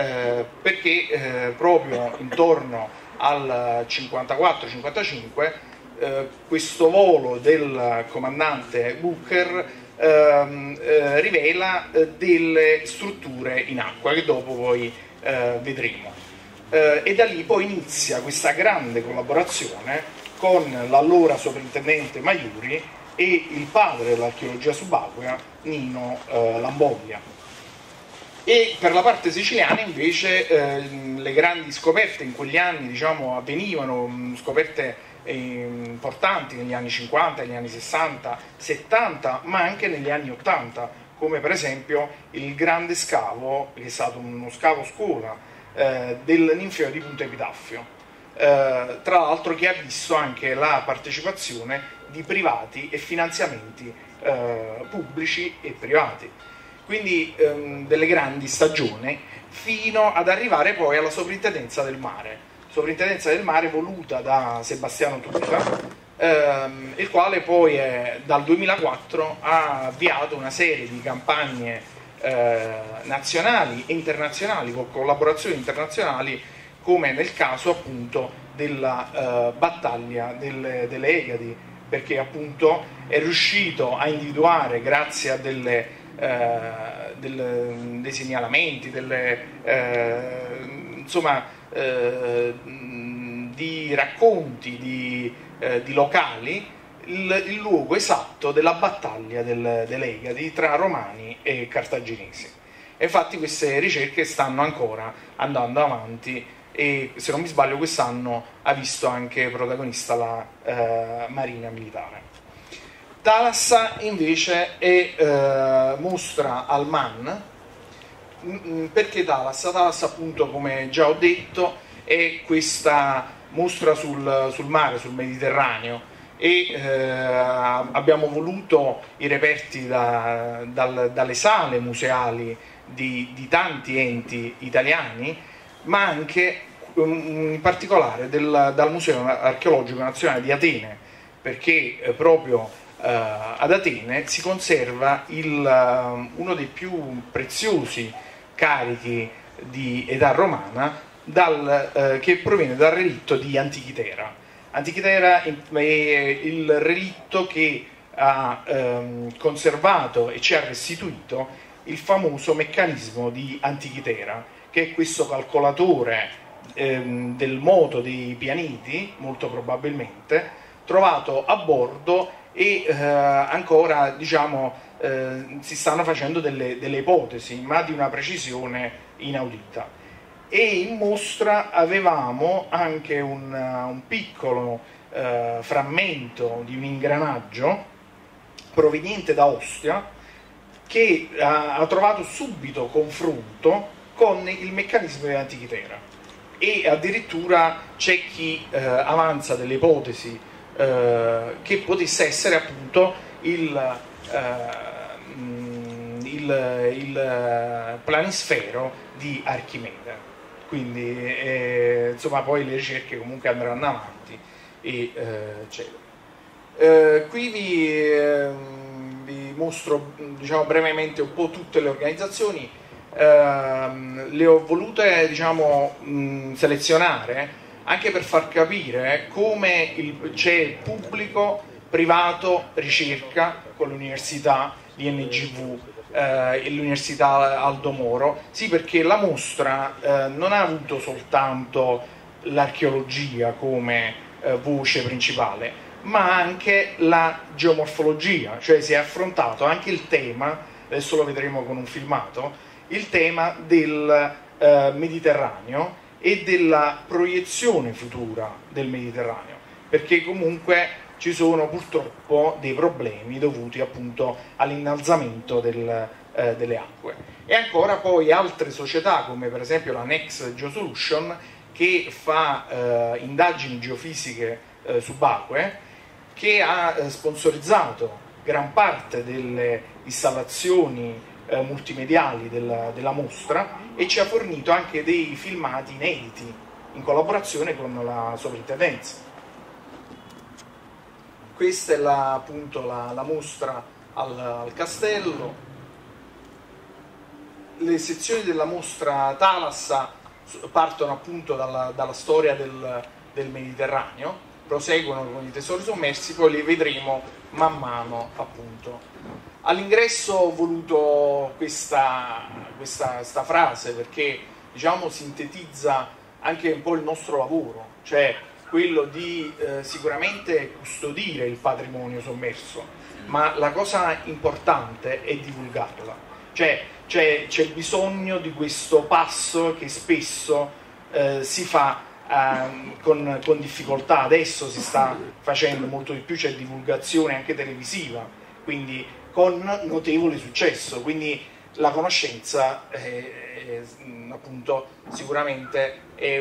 perché proprio intorno al 54-55 questo volo del comandante Booker rivela delle strutture in acqua che dopo poi vedremo, e da lì poi inizia questa grande collaborazione con l'allora sovrintendente Maiuri e il padre dell'archeologia subacquea Nino Lamboglia. E per la parte siciliana invece le grandi scoperte in quegli anni, diciamo, avvenivano, scoperte importanti negli anni 50, negli anni 60, 70, ma anche negli anni 80, come per esempio il grande scavo, che è stato uno scavo scuola del ninfeo di Punta Epitaffio, tra l'altro che ha visto anche la partecipazione di privati e finanziamenti pubblici e privati, quindi delle grandi stagioni, fino ad arrivare poi alla sovrintendenza del mare voluta da Sebastiano Tusa, il quale poi dal 2004 ha avviato una serie di campagne nazionali e internazionali, con collaborazioni internazionali, come nel caso appunto della battaglia delle Egadi, perché appunto è riuscito a individuare, grazie a dei segnalamenti, di racconti di locali, il luogo esatto della battaglia delle Egadi tra romani e cartaginesi. E infatti queste ricerche stanno ancora andando avanti e, se non mi sbaglio, quest'anno ha visto anche protagonista la Marina Militare. Thalassa invece è mostra al MAN. Perché Thalassa, appunto, come già ho detto, è questa mostra sul mare, sul Mediterraneo, e abbiamo voluto i reperti dalle sale museali di tanti enti italiani, ma anche in particolare dal Museo Archeologico Nazionale di Atene, perché proprio ad Atene si conserva uno dei più preziosi carichi di età romana che proviene dal relitto di Antichitera. Antichitera è il relitto che ha conservato e ci ha restituito il famoso meccanismo di Antichitera, che è questo calcolatore del moto dei pianeti, molto probabilmente, trovato a bordo e ancora, diciamo, si stanno facendo delle ipotesi, ma di una precisione inaudita. E in mostra avevamo anche un piccolo frammento di un ingranaggio proveniente da Ostia, che ha trovato subito confronto con il meccanismo di Antichitera, e addirittura c'è chi avanza delle ipotesi che potesse essere appunto il planisfero di Archimede. Quindi insomma, poi le ricerche comunque andranno avanti e qui vi mostro, diciamo, brevemente un po' tutte le organizzazioni. Le ho volute, diciamo, selezionare anche per far capire come c'è pubblico, privato, ricerca con l'università, l'INGV e l'università Aldo Moro. Sì, perché la mostra non ha avuto soltanto l'archeologia come voce principale, ma anche la geomorfologia, cioè si è affrontato anche il tema, adesso lo vedremo con un filmato, il tema del Mediterraneo e della proiezione futura del Mediterraneo, perché comunque ci sono purtroppo dei problemi dovuti appunto all'innalzamento delle acque. E ancora poi altre società, come per esempio la Next Geosolution, che fa indagini geofisiche subacquee, che ha sponsorizzato gran parte delle installazioni multimediali della mostra e ci ha fornito anche dei filmati inediti in collaborazione con la sovrintendenza. Questa è appunto la mostra al castello. Le sezioni della mostra Thalassa partono appunto dalla storia del Mediterraneo, proseguono con i tesori sommersi, poi li vedremo man mano appunto. All'ingresso ho voluto questa frase perché, diciamo, sintetizza anche un po' il nostro lavoro, cioè quello di sicuramente custodire il patrimonio sommerso, ma la cosa importante è divulgarla. Cioè c'è bisogno di questo passo che spesso si fa con difficoltà. Adesso si sta facendo molto di più, c'è divulgazione anche televisiva, quindi con notevole successo. Quindi la conoscenza appunto sicuramente è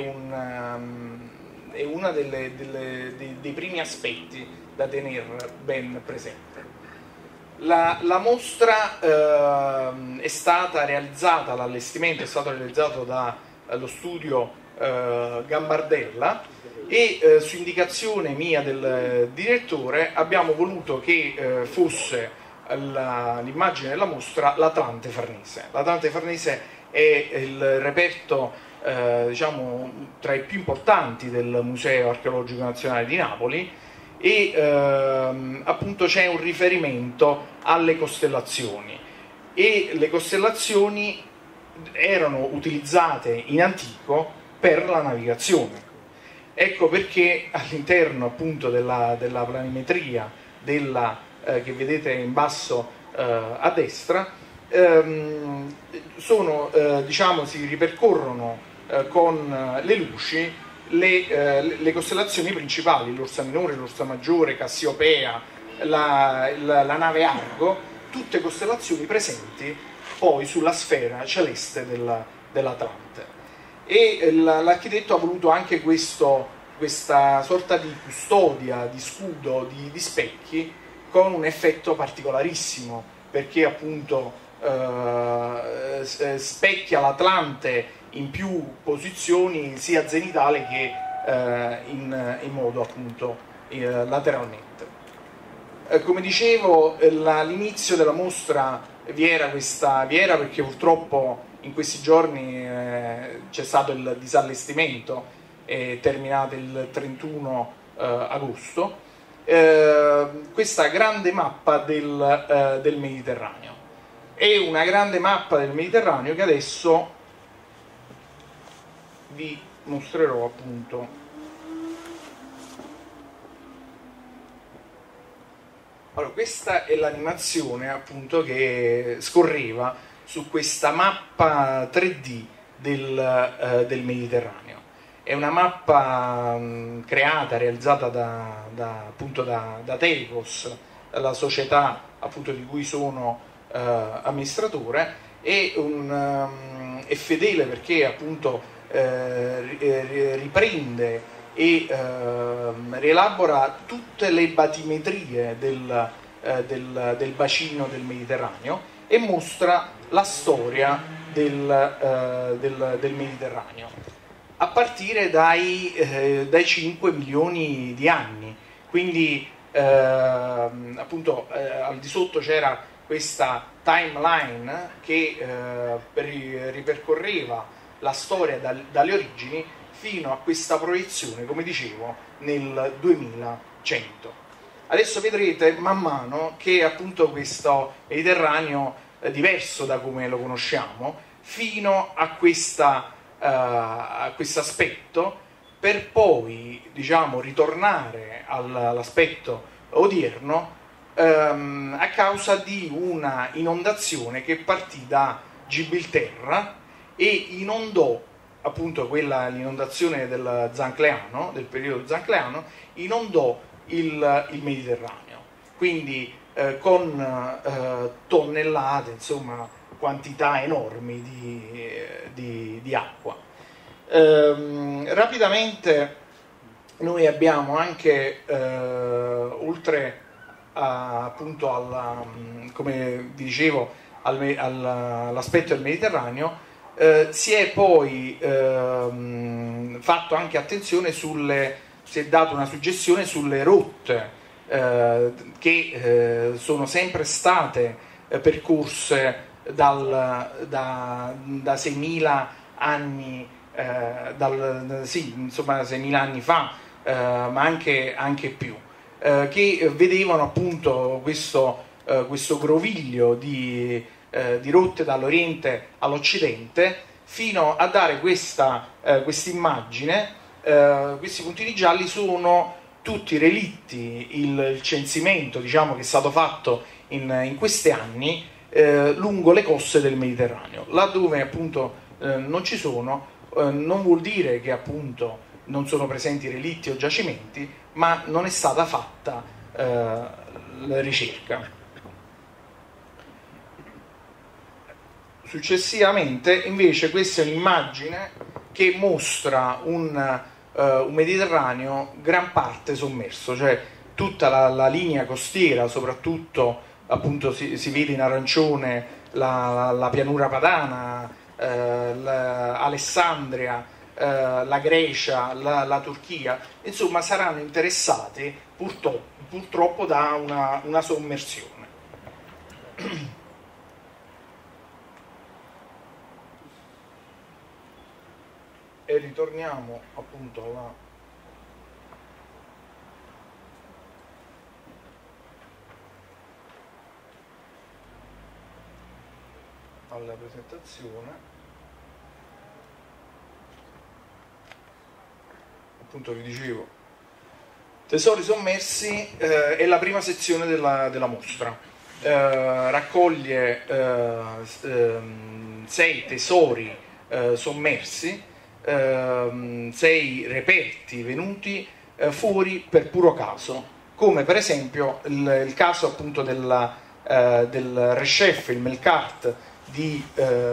uno dei primi aspetti da tenere ben presente. La mostra è stata realizzata, l'allestimento è stato realizzato dallo studio Gambardella e su indicazione mia del direttore abbiamo voluto che fosse l'immagine della mostra l'Atlante Farnese. L'Atlante Farnese è il reperto diciamo tra i più importanti del Museo Archeologico Nazionale di Napoli e appunto c'è un riferimento alle costellazioni, e le costellazioni erano utilizzate in antico per la navigazione. Ecco perché all'interno appunto della planimetria che vedete in basso a destra diciamo, si ripercorrono con le luci le costellazioni principali, l'Ursa Minore, l'Ursa Maggiore, Cassiopea, la nave Argo, tutte costellazioni presenti poi sulla sfera celeste dell'Atlante. E l'architetto ha voluto anche questa sorta di custodia, di scudo, di specchi, con un effetto particolarissimo, perché appunto specchia l'Atlante in più posizioni, sia zenitale che in modo appunto lateralmente. Come dicevo, all'inizio della mostra vi era perché purtroppo in questi giorni c'è stato il disallestimento, è terminato il 31 agosto, questa grande mappa del Mediterraneo. È una grande mappa del Mediterraneo che adesso vi mostrerò appunto. Allora, questa è l'animazione appunto che scorreva su questa mappa 3D del Mediterraneo. È una mappa creata, realizzata appunto da Telecos, la società appunto di cui sono amministratore, è fedele perché appunto riprende e rielabora tutte le batimetrie del bacino del Mediterraneo e mostra la storia del Mediterraneo a partire dai 5 milioni di anni. Quindi appunto al di sotto c'era questa timeline che ripercorreva la storia dalle origini fino a questa proiezione, come dicevo, nel 2100. Adesso vedrete man mano che appunto questo Mediterraneo diverso da come lo conosciamo, fino a questo aspetto, per poi, diciamo, ritornare all'aspetto odierno a causa di una inondazione che partì da Gibilterra e inondò appunto l'inondazione del Zancleano, del periodo Zancleano, inondò il Mediterraneo, quindi con tonnellate, insomma quantità enormi di acqua. Rapidamente noi abbiamo anche oltre appunto come vi dicevo all'aspetto del Mediterraneo, si è poi fatto anche attenzione si è dato una suggestione sulle rotte che sono sempre state percorse da 6.000 anni, insomma 6.000 anni fa, ma anche più, che vedevano appunto questo groviglio di rotte dall'Oriente all'Occidente, fino a dare questa immagine. Questi puntini gialli sono tutti relitti, il censimento, diciamo, che è stato fatto in questi anni lungo le coste del Mediterraneo. Laddove appunto non ci sono, non vuol dire che appunto non sono presenti relitti o giacimenti, ma non è stata fatta la ricerca. Successivamente invece questa è un'immagine che mostra un Mediterraneo gran parte sommerso, cioè tutta la linea costiera, soprattutto appunto si vede in arancione la pianura padana, Alessandria, la Grecia, la Turchia, insomma saranno interessate purtroppo da una sommersione. E ritorniamo appunto alla presentazione. Appunto vi dicevo, tesori sommersi è la prima sezione della mostra. Raccoglie 6 tesori sommersi, 6 reperti venuti fuori per puro caso, come per esempio il caso appunto del Reshef, il Melkart di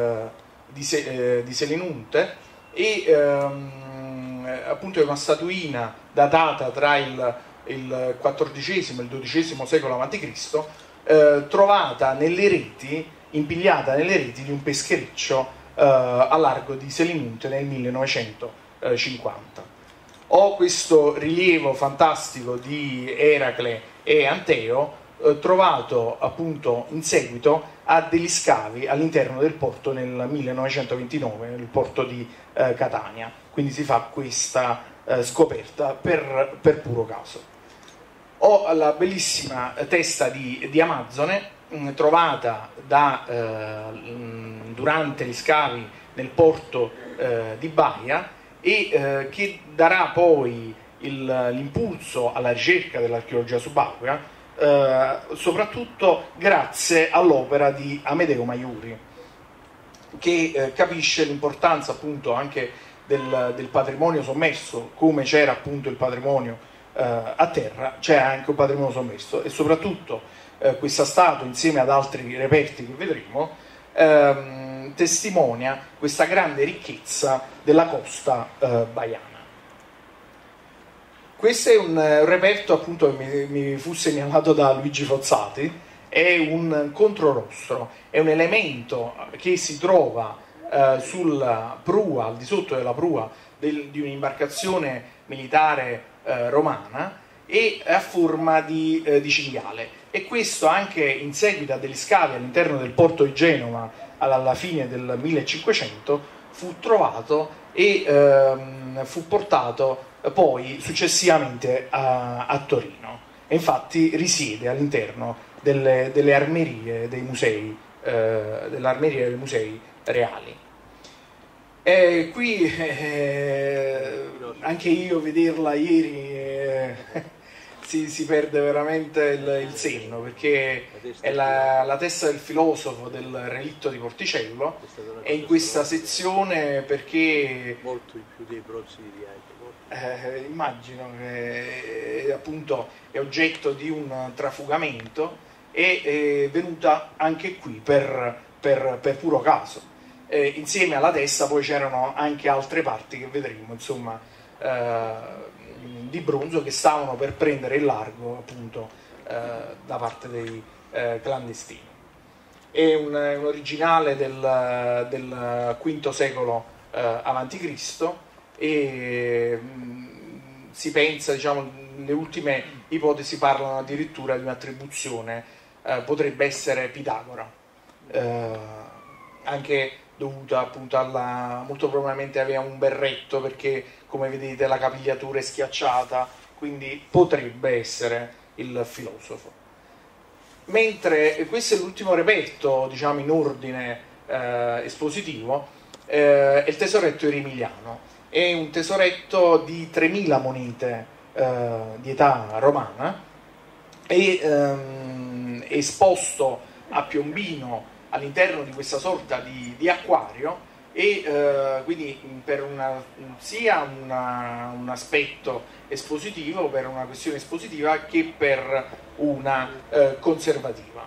Selinunte, e appunto è una statuina datata tra il XIV e il XII secolo a.C., trovata nelle reti, impigliata nelle reti di un peschereccio a largo di Selinunte nel 1950. Ho questo rilievo fantastico di Eracle e Anteo trovato appunto in seguito a degli scavi all'interno del porto nel 1929, nel porto di Catania. Quindi si fa questa scoperta per puro caso. Ho la bellissima testa di Amazzone trovata durante gli scavi nel porto di Baia e che darà poi l'impulso alla ricerca dell'archeologia subacquea, soprattutto grazie all'opera di Amedeo Maiuri, che capisce l'importanza appunto anche del patrimonio sommerso. Come c'era appunto il patrimonio a terra, c'era anche un patrimonio sommerso, e soprattutto questa statua, insieme ad altri reperti che vedremo, testimonia questa grande ricchezza della costa baiana. Questo è un reperto appunto che mi fu segnalato da Luigi Fozzati, è un controrostro, è un elemento che si trova sulla prua, al di sotto della prua di un'imbarcazione militare romana, e a forma di cinghiale, e questo anche in seguito a degli scavi all'interno del porto di Genova alla fine del 1500 fu trovato e fu portato poi successivamente a Torino, e infatti risiede all'interno delle armerie dei musei, dell'armeria dei musei reali. Qui anche io vederla ieri si perde veramente il senno, perché è la testa del filosofo del relitto di Porticello, è in questa sezione perché molto in più dei bronzi di Riace. Immagino che appunto è oggetto di un trafugamento, e è venuta anche qui per puro caso. Insieme alla testa poi c'erano anche altre parti che vedremo, insomma, di bronzo, che stavano per prendere il largo appunto da parte dei clandestini. È un originale del V secolo a.C. e si pensa, diciamo, le ultime ipotesi parlano addirittura di un'attribuzione, potrebbe essere Pitagora, anche dovuta appunto molto probabilmente aveva un berretto, perché come vedete la capigliatura è schiacciata, quindi potrebbe essere il filosofo. Mentre questo è l'ultimo reperto, diciamo, in ordine espositivo, è il tesoretto eremiliano. È un tesoretto di 3.000 monete di età romana, è esposto a Piombino all'interno di questa sorta di acquario, e quindi per sia un aspetto espositivo, per una questione espositiva, che per una conservativa.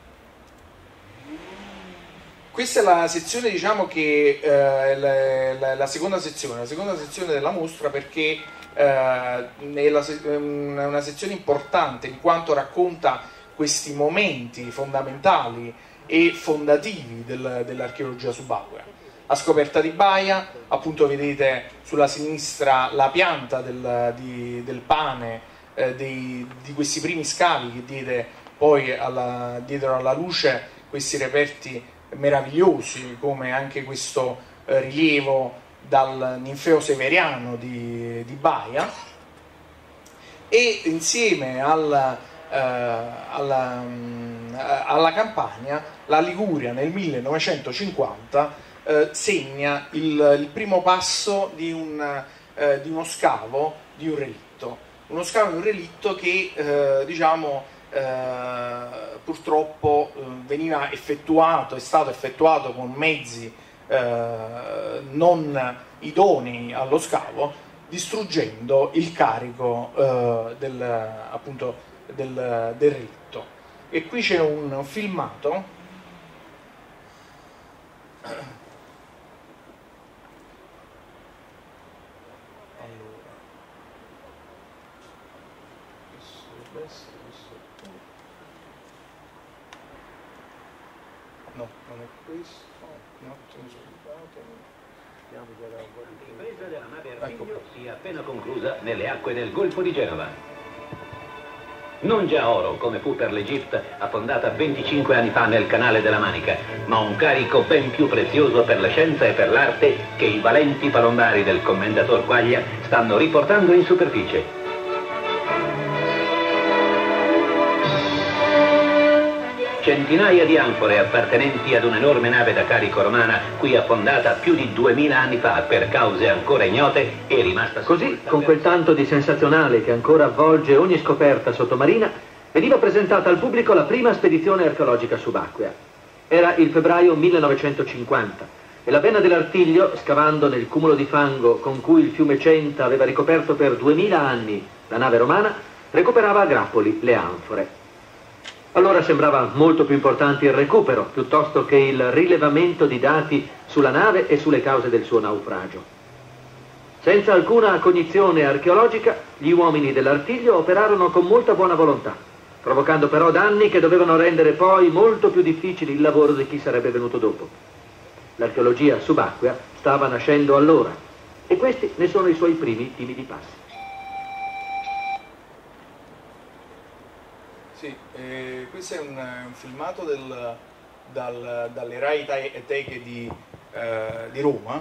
Questa è la sezione, diciamo, che la seconda sezione della mostra, perché è una sezione importante in quanto racconta questi momenti fondamentali e fondativi dell'archeologia subacquea. La scoperta di Baia, appunto vedete sulla sinistra la pianta del pane di questi primi scavi che diede poi diedero alla luce questi reperti meravigliosi, come anche questo rilievo dal ninfeo severiano di Baia, e insieme alla Campania, la Liguria nel 1950 segna il primo passo di uno scavo di un relitto. Uno scavo di un relitto che diciamo purtroppo veniva effettuato, è stato effettuato con mezzi non idonei allo scavo, distruggendo il carico del relitto. E qui c'è un filmato no, non è questo, no, L'impresa della nave Artiglio si è appena conclusa nelle acque del Golfo di Genova. non già oro come fu per l'Egitto, affondata 25 anni fa nel canale della Manica, ma un carico ben più prezioso per la scienza e per l'arte che i valenti palombari del commendator Quaglia stanno riportando in superficie. Centinaia di anfore appartenenti ad un'enorme nave da carico romana, qui affondata più di 2000 anni fa per cause ancora ignote e rimasta così, con quel tanto di sensazionale che ancora avvolge ogni scoperta sottomarina, veniva presentata al pubblico la prima spedizione archeologica subacquea. Era il febbraio 1950 e la vena dell'Artiglio, scavando nel cumulo di fango con cui il fiume Centa aveva ricoperto per 2000 anni la nave romana, recuperava a grappoli le anfore. Allora sembrava molto più importante il recupero, piuttosto che il rilevamento di dati sulla nave e sulle cause del suo naufragio. Senza alcuna cognizione archeologica, gli uomini dell'Artiglio operarono con molta buona volontà, provocando però danni che dovevano rendere poi molto più difficile il lavoro di chi sarebbe venuto dopo. L'archeologia subacquea stava nascendo allora, e questi ne sono i suoi primi timidi passi. Sì, questo è un filmato dalle Rai Teche di Roma,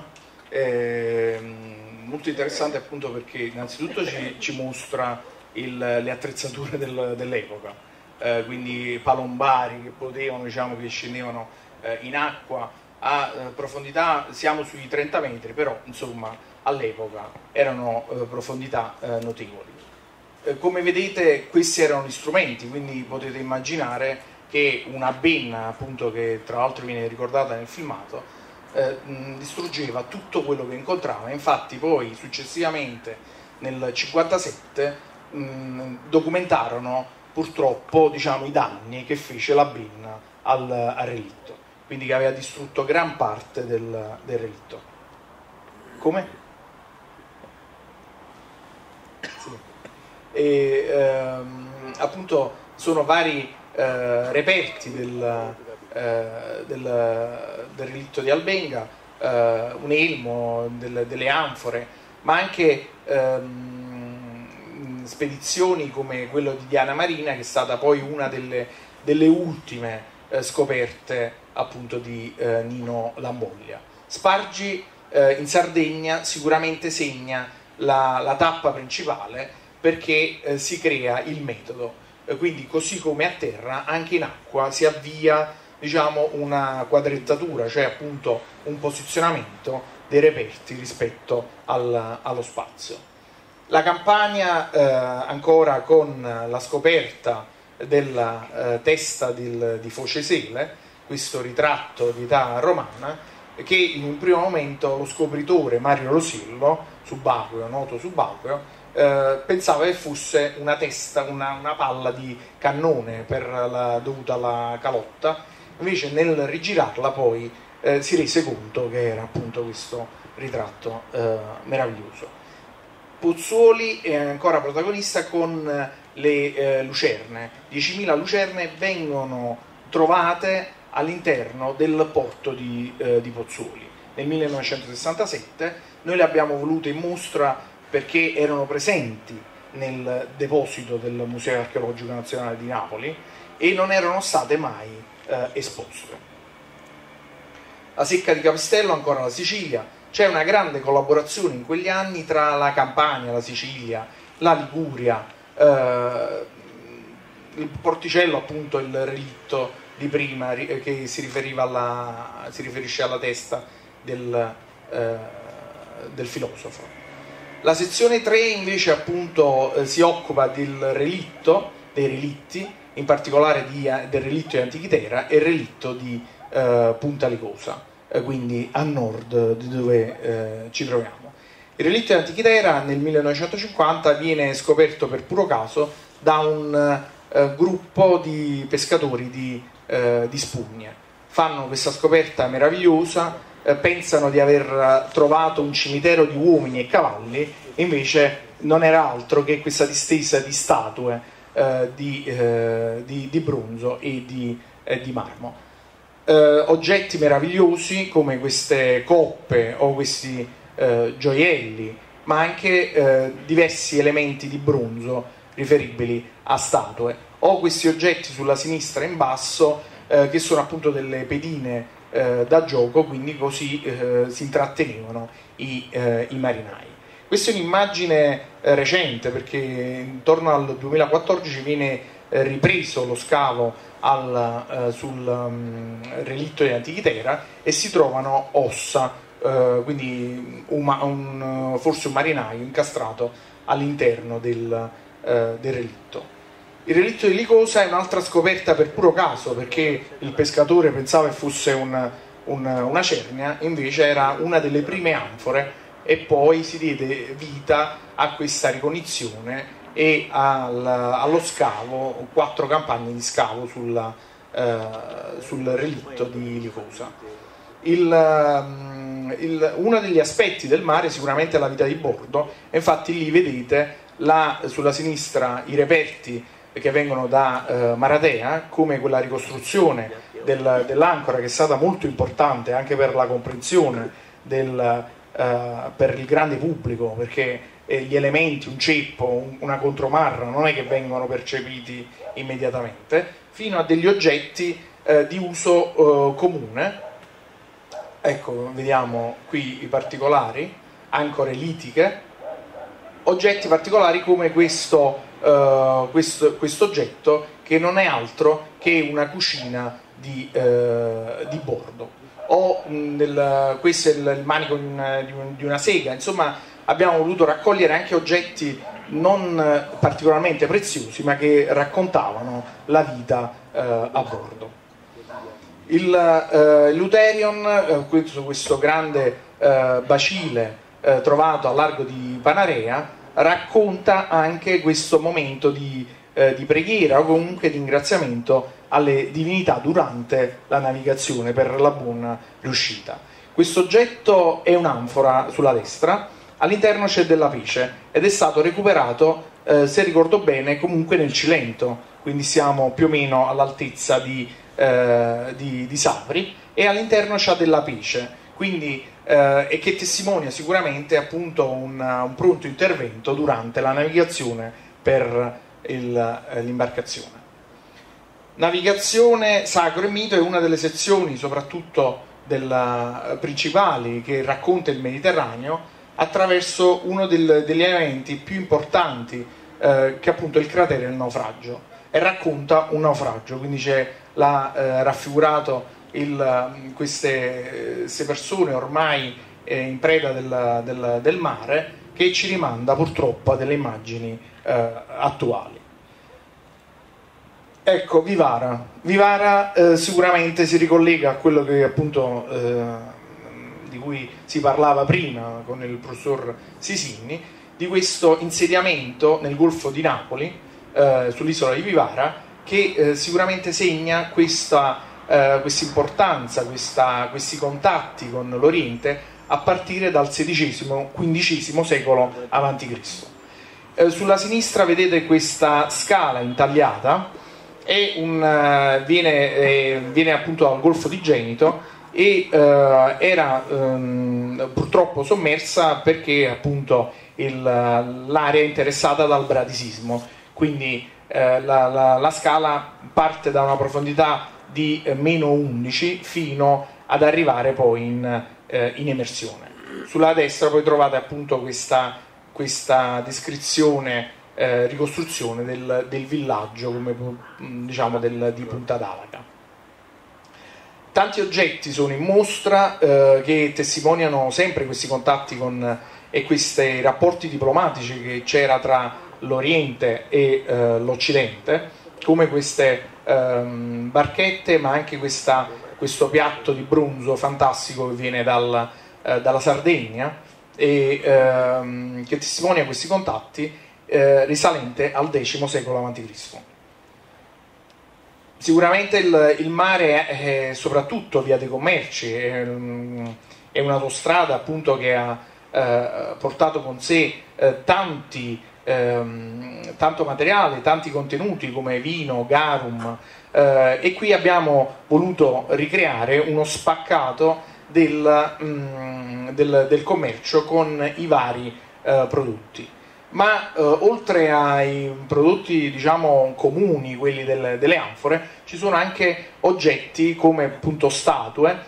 molto interessante appunto perché innanzitutto ci mostra le attrezzature dell'epoca, quindi palombari che potevano, diciamo, che scendevano in acqua a profondità, siamo sui 30 metri, però insomma all'epoca erano profondità notevoli. Come vedete questi erano gli strumenti, quindi potete immaginare che una benna, appunto, che tra l'altro viene ricordata nel filmato, distruggeva tutto quello che incontrava. Infatti poi successivamente nel 1957 documentarono purtroppo, diciamo, i danni che fece la benna al relitto, quindi che aveva distrutto gran parte del relitto. Come? Sì. E appunto sono vari reperti del relitto di Albenga, un elmo, delle anfore, ma anche spedizioni come quello di Diana Marina, che è stata poi una delle ultime scoperte appunto di Nino Lamboglia. Spargi in Sardegna sicuramente segna la tappa principale, perché si crea il metodo, quindi così come a terra anche in acqua si avvia, diciamo, una quadrettatura, cioè appunto un posizionamento dei reperti rispetto allo spazio. La Campania ancora con la scoperta della testa di Focesele, questo ritratto di età romana, che in un primo momento lo scopritore Mario Rosillo, subacqueo, noto subacqueo, pensava che fosse una testa, una palla di cannone dovuta alla calotta. Invece nel rigirarla poi si rese conto che era appunto questo ritratto meraviglioso. Pozzuoli è ancora protagonista con le lucerne. 10.000 lucerne vengono trovate all'interno del porto di Pozzuoli. Nel 1967 noi le abbiamo volute in mostra perché erano presenti nel deposito del Museo Archeologico Nazionale di Napoli e non erano state mai esposte. La secca di Capistello, ancora la Sicilia, c'è una grande collaborazione in quegli anni tra la Campania, la Sicilia, la Liguria, il Porticello, appunto il relitto di prima che si riferisce alla testa del filosofo. La sezione 3 invece appunto si occupa dei relitti, in particolare del relitto di Antichitera e il relitto di Punta Licosa, quindi a nord di dove ci troviamo. Il relitto di Antichitera nel 1950 viene scoperto per puro caso da un gruppo di pescatori di Spugna. Fanno questa scoperta meravigliosa, pensano di aver trovato un cimitero di uomini e cavalli, invece non era altro che questa distesa di statue di bronzo e di marmo. Oggetti meravigliosi come queste coppe o questi gioielli, ma anche diversi elementi di bronzo riferibili a statue, o questi oggetti sulla sinistra in basso che sono appunto delle pedine da gioco, quindi così si intrattenevano i marinai. Questa è un'immagine recente, perché intorno al 2014 viene ripreso lo scavo sul relitto di Antichitera e si trovano ossa, quindi forse un marinaio incastrato all'interno del relitto. Il relitto di Licosa è un'altra scoperta per puro caso, perché il pescatore pensava che fosse una cernia, invece era una delle prime anfore, e poi si diede vita a questa ricognizione e allo scavo, 4 campagne di scavo sul relitto di Licosa. Uno degli aspetti del mare sicuramente è la vita di bordo, e infatti lì vedete sulla sinistra i reperti che vengono da Maratea, come quella ricostruzione dell'ancora, che è stata molto importante anche per la comprensione per il grande pubblico, perché gli elementi, un ceppo, una contromarra non è che vengono percepiti immediatamente, fino a degli oggetti di uso comune. Ecco, vediamo qui i particolari, ancore litiche, oggetti particolari come questo oggetto, che non è altro che una cucina di bordo, o questo è il manico di una sega. Insomma, abbiamo voluto raccogliere anche oggetti non particolarmente preziosi, ma che raccontavano la vita a bordo. L'Uterion, questo grande bacile trovato a largo di Panarea, racconta anche questo momento di preghiera, o comunque di ringraziamento alle divinità durante la navigazione per la buona riuscita. Questo oggetto è un'anfora sulla destra, all'interno c'è della pece ed è stato recuperato, se ricordo bene, comunque nel Cilento, quindi siamo più o meno all'altezza di Sapri, e all'interno c'ha della pece, quindi e che testimonia sicuramente appunto un pronto intervento durante la navigazione per l'imbarcazione. Navigazione, sacro e mito è una delle sezioni soprattutto principali che racconta il Mediterraneo attraverso uno degli elementi più importanti, che è appunto il cratere del naufragio, e racconta un naufragio, quindi c'è raffigurato queste persone ormai in preda del mare, che ci rimanda purtroppo a delle immagini attuali. Ecco, Vivara sicuramente si ricollega a quello che appunto di cui si parlava prima con il professor Sisinni, di questo insediamento nel Golfo di Napoli, sull'isola di Vivara, che sicuramente segna questa importanza, questi contatti con l'Oriente a partire dal XVI-XV secolo a.C. Sulla sinistra vedete questa scala intagliata, viene appunto dal Golfo di Genito, e era purtroppo sommersa perché appunto l'area è interessata dal bradisismo, quindi la scala parte da una profondità di -11 fino ad arrivare poi in emersione. Sulla destra poi trovate appunto questa descrizione, ricostruzione del villaggio, come diciamo di Punta d'Alaca. Tanti oggetti sono in mostra che testimoniano sempre questi contatti e questi rapporti diplomatici che c'era tra l'Oriente e l'Occidente, come queste barchette, ma anche questo piatto di bronzo fantastico che viene dalla Sardegna, e che testimonia questi contatti risalente al X secolo a.C. Sicuramente il mare è soprattutto via dei commerci, è un'autostrada appunto che ha portato con sé tanto materiale, tanti contenuti come vino, garum, e qui abbiamo voluto ricreare uno spaccato del commercio con i vari prodotti. ma oltre ai prodotti diciamo comuni, quelli delle anfore, ci sono anche oggetti come appunto statue,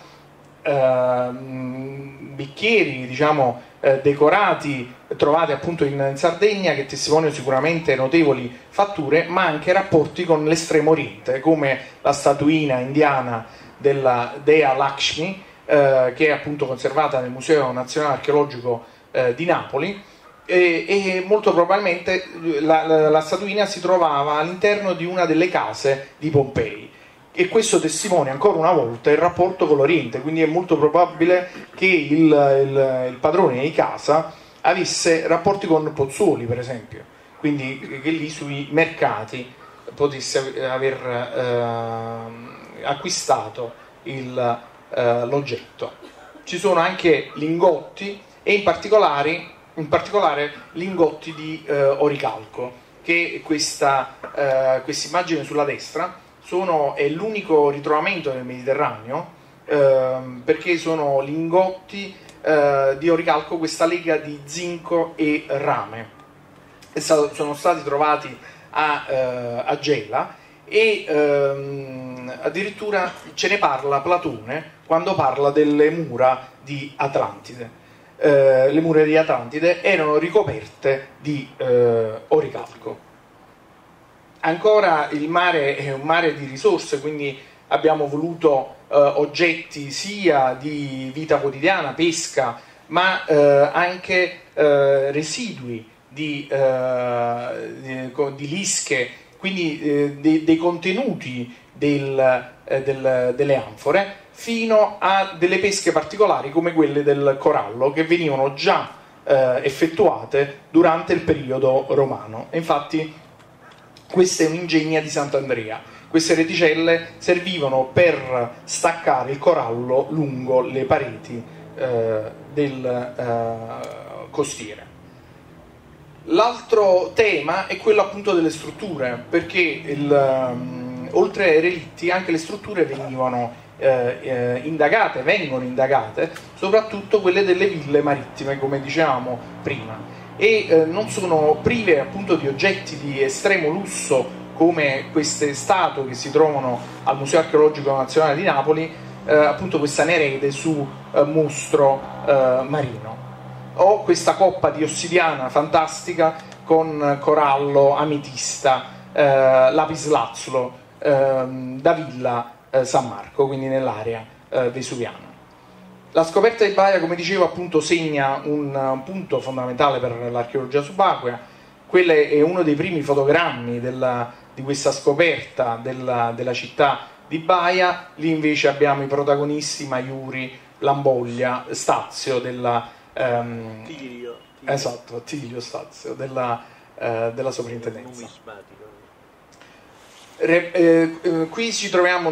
bicchieri diciamo decorati, trovati appunto in Sardegna, che testimoniano sicuramente notevoli fatture, ma anche rapporti con l'Estremo Oriente, come la statuina indiana della dea Lakshmi, che è appunto conservata nel Museo Nazionale Archeologico di Napoli, e molto probabilmente la statuina si trovava all'interno di una delle case di Pompei, e questo testimonia ancora una volta il rapporto con l'Oriente, quindi è molto probabile che il padrone di casa avesse rapporti con Pozzuoli, per esempio, quindi che lì sui mercati potesse aver acquistato l'oggetto. Ci sono anche lingotti, e in particolare lingotti di oricalco, che questa immagine sulla destra è l'unico ritrovamento nel Mediterraneo, perché sono lingotti di oricalco, questa lega di zinco e rame. Sono stati trovati a Gela, e addirittura ce ne parla Platone quando parla delle mura di Atlantide. Le mura di Atlantide erano ricoperte di oricalco. Ancora il mare è un mare di risorse, quindi abbiamo voluto oggetti sia di vita quotidiana, pesca, ma anche residui di lische, quindi dei contenuti delle anfore, fino a delle pesche particolari come quelle del corallo, che venivano già effettuate durante il periodo romano. E infatti questa è un'ingegna di Sant'Andrea. Queste reticelle servivano per staccare il corallo lungo le pareti costiere. L'altro tema è quello appunto delle strutture, perché oltre ai relitti anche le strutture vengono indagate, soprattutto quelle delle ville marittime, come dicevamo prima, e non sono prive appunto di oggetti di estremo lusso, come queste statue che si trovano al Museo Archeologico Nazionale di Napoli, appunto questa Nerede su mostro marino, o questa coppa di ossidiana fantastica con corallo, ametista, lapislazzo da Villa San Marco, quindi nell'area vesuviana. La scoperta di Baia, come dicevo, appunto segna un punto fondamentale per l'archeologia subacquea. Quello è uno dei primi fotogrammi di questa scoperta della città di Baia. Lì invece abbiamo i protagonisti Maiuri, Lamboglia, Stazio Tilio Stazio della soprintendenza. Qui ci troviamo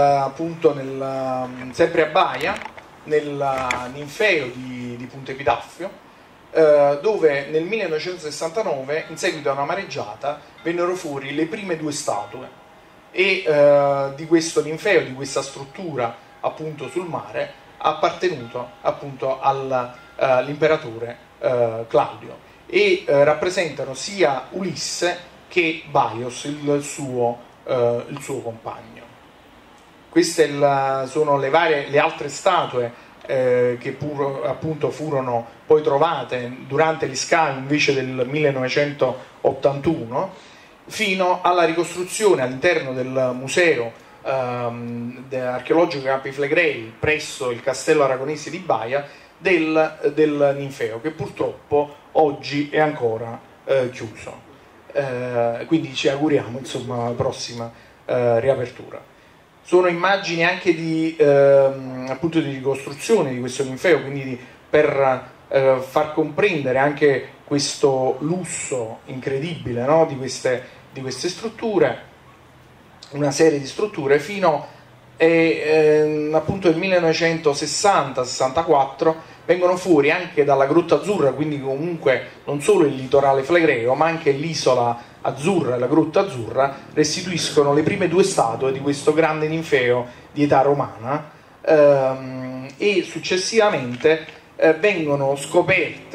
sempre a Baia, nel ninfeo di Punto Epitaffio, dove nel 1969, in seguito a una mareggiata, vennero fuori le prime 2 statue, e di questo ninfeo, di questa struttura appunto sul mare, appartenuto appunto all'imperatore Claudio, e rappresentano sia Ulisse che Baios, il suo compagno. Queste sono le altre statue che appunto furono poi trovate durante gli scavi invece del 1981, fino alla ricostruzione all'interno del museo archeologico Campi Flegrei presso il Castello Aragonese di Baia del ninfeo, che purtroppo oggi è ancora chiuso. Quindi ci auguriamo insomma la prossima riapertura. Sono immagini anche appunto di ricostruzione di questo ninfeo, quindi per far comprendere anche questo lusso incredibile, no? di queste strutture, una serie di strutture, fino appunto nel 1960-64 vengono fuori anche dalla Grotta Azzurra, quindi comunque non solo il litorale flegreo ma anche l'isola Azzurra e la Grotta Azzurra restituiscono le prime 2 statue di questo grande ninfeo di età romana, e successivamente vengono scoperte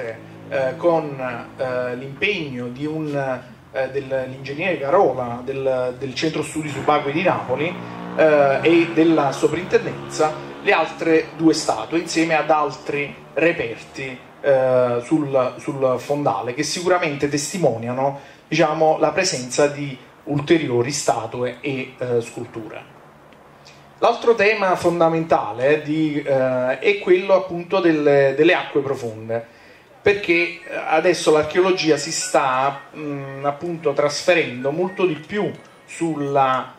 con l'impegno di dell'ingegnere Carola del Centro Studi Subacquei di Napoli e della soprintendenza, le altre 2 statue insieme ad altri reperti sul fondale, che sicuramente testimoniano, diciamo, la presenza di ulteriori statue e sculture. L'altro tema fondamentale è quello appunto delle acque profonde, perché adesso l'archeologia si sta appunto trasferendo molto di più sulle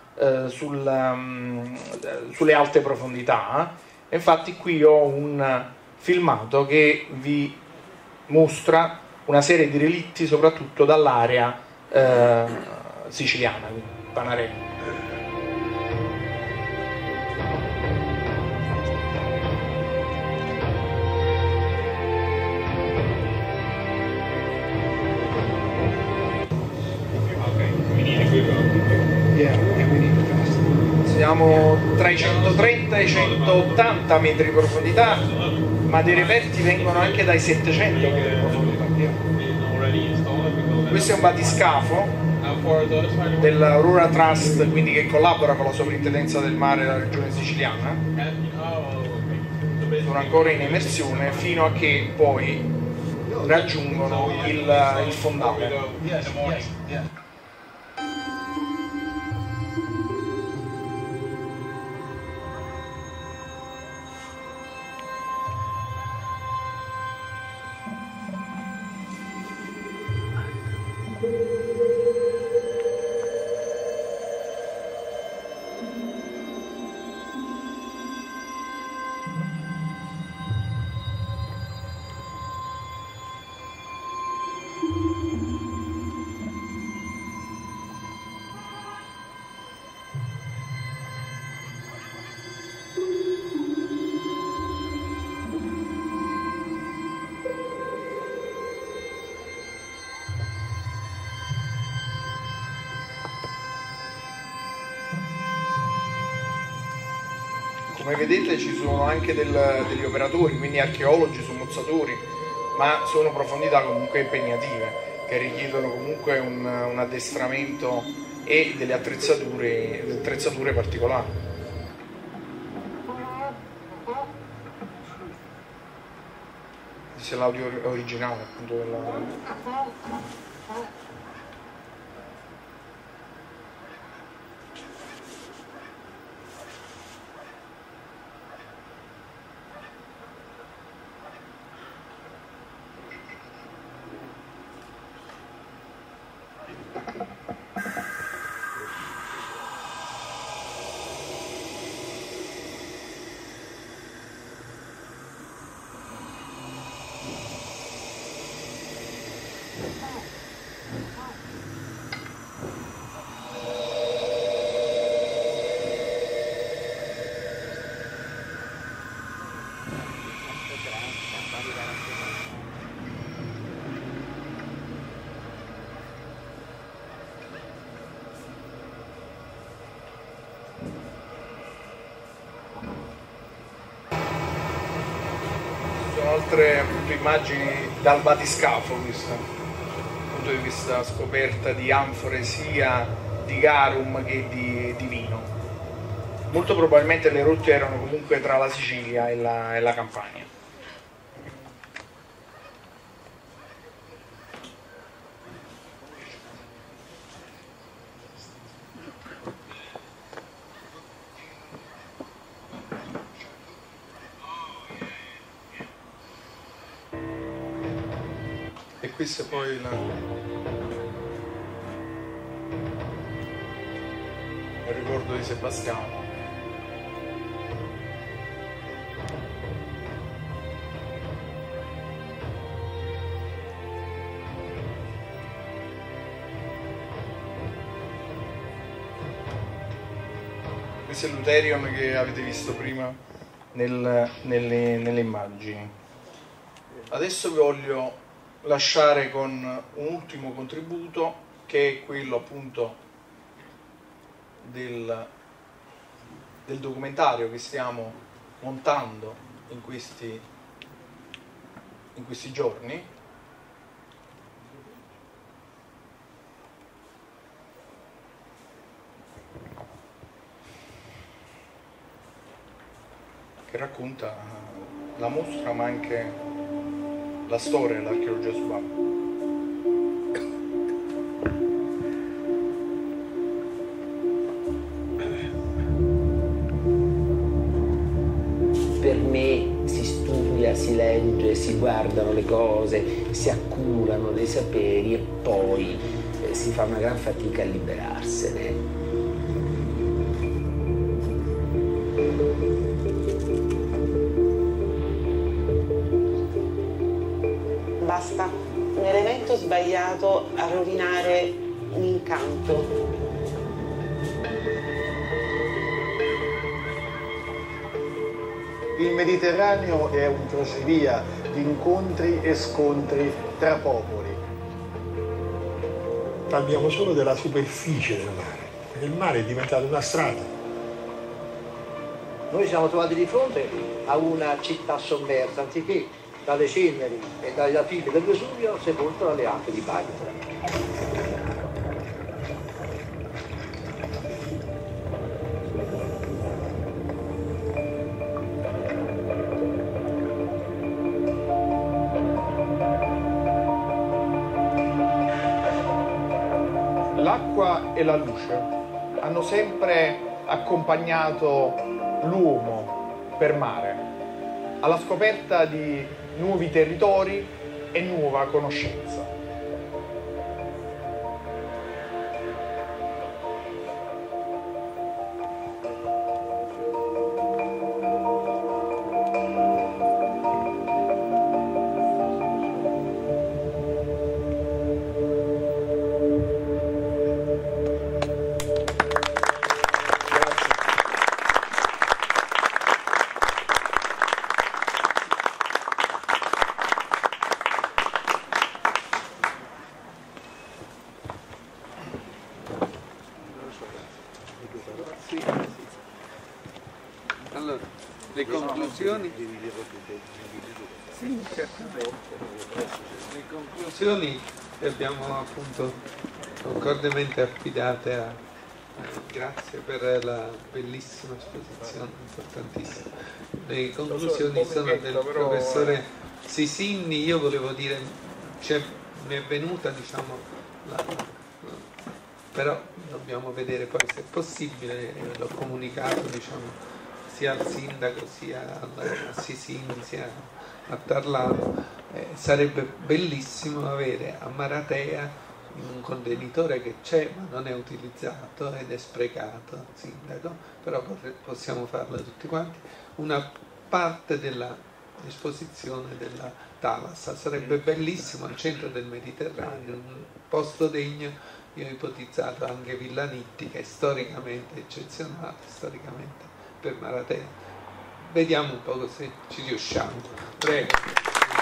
alte profondità. Infatti qui ho un filmato che vi mostra una serie di relitti soprattutto dall'area siciliana, Panarea. Siamo tra i 130 e i 180 metri di profondità, ma dei reperti vengono anche dai 700 metri di profondità. Questo è un batiscafo dell'Aurora Trust, quindi che collabora con la soprintendenza del mare della regione siciliana. Sono ancora in emersione fino a che poi raggiungono il fondale. Come vedete ci sono anche degli operatori, quindi archeologi, sommozzatori, ma sono profondità comunque impegnative, che richiedono comunque un addestramento e delle attrezzature particolari. Questo è l'audio originale appunto della... Altre appunto, immagini dal batiscafo, questa, appunto, di questa scoperta di anfore sia di garum che di vino. Molto probabilmente le rotte erano comunque tra la Sicilia e la Campania. Questo è poi il ricordo di Sebastiano. Questo è l'Uterion che avete visto prima nelle immagini. Adesso vi voglio lasciare con un ultimo contributo, che è quello appunto del documentario che stiamo montando in questi giorni, che racconta la mostra ma anche la storia dell'archeologia subacquea. Per me si studia, si legge, si guardano le cose, si accumulano dei saperi e poi si fa una gran fatica a liberarsene. Basta un elemento sbagliato a rovinare un incanto. Il Mediterraneo è un crocevia di incontri e scontri tra popoli. Parliamo solo della superficie del mare. Il mare è diventato una strada. Noi siamo trovati di fronte a una città sommersa, anziché dalle ceneri e dalle lapidi del Vesuvio, sepolta dalle acque di Bagno. L'acqua e la luce hanno sempre accompagnato l'uomo per mare, alla scoperta di nuovi territori e nuova conoscenza. Allora, le conclusioni? Sì, certamente. Le conclusioni le abbiamo appunto concordemente affidate a grazie per la bellissima esposizione, importantissima. Le conclusioni sono del professore Sisinni. Io volevo dire, mi è venuta, diciamo, però dobbiamo vedere poi se è possibile, l'ho comunicato, diciamo, sia al sindaco, sia a Sisinni, sia a Tarlano. Sarebbe bellissimo avere a Maratea, in un contenitore che c'è ma non è utilizzato ed è sprecato, sindaco, però possiamo farlo tutti quanti, una parte dell'esposizione della Thalassa. Sarebbe bellissimo al centro del Mediterraneo, un posto degno. Io ho ipotizzato anche Villa Nitti, che è storicamente eccezionale, storicamente per Maratea. Vediamo un po' se ci riusciamo. Prego.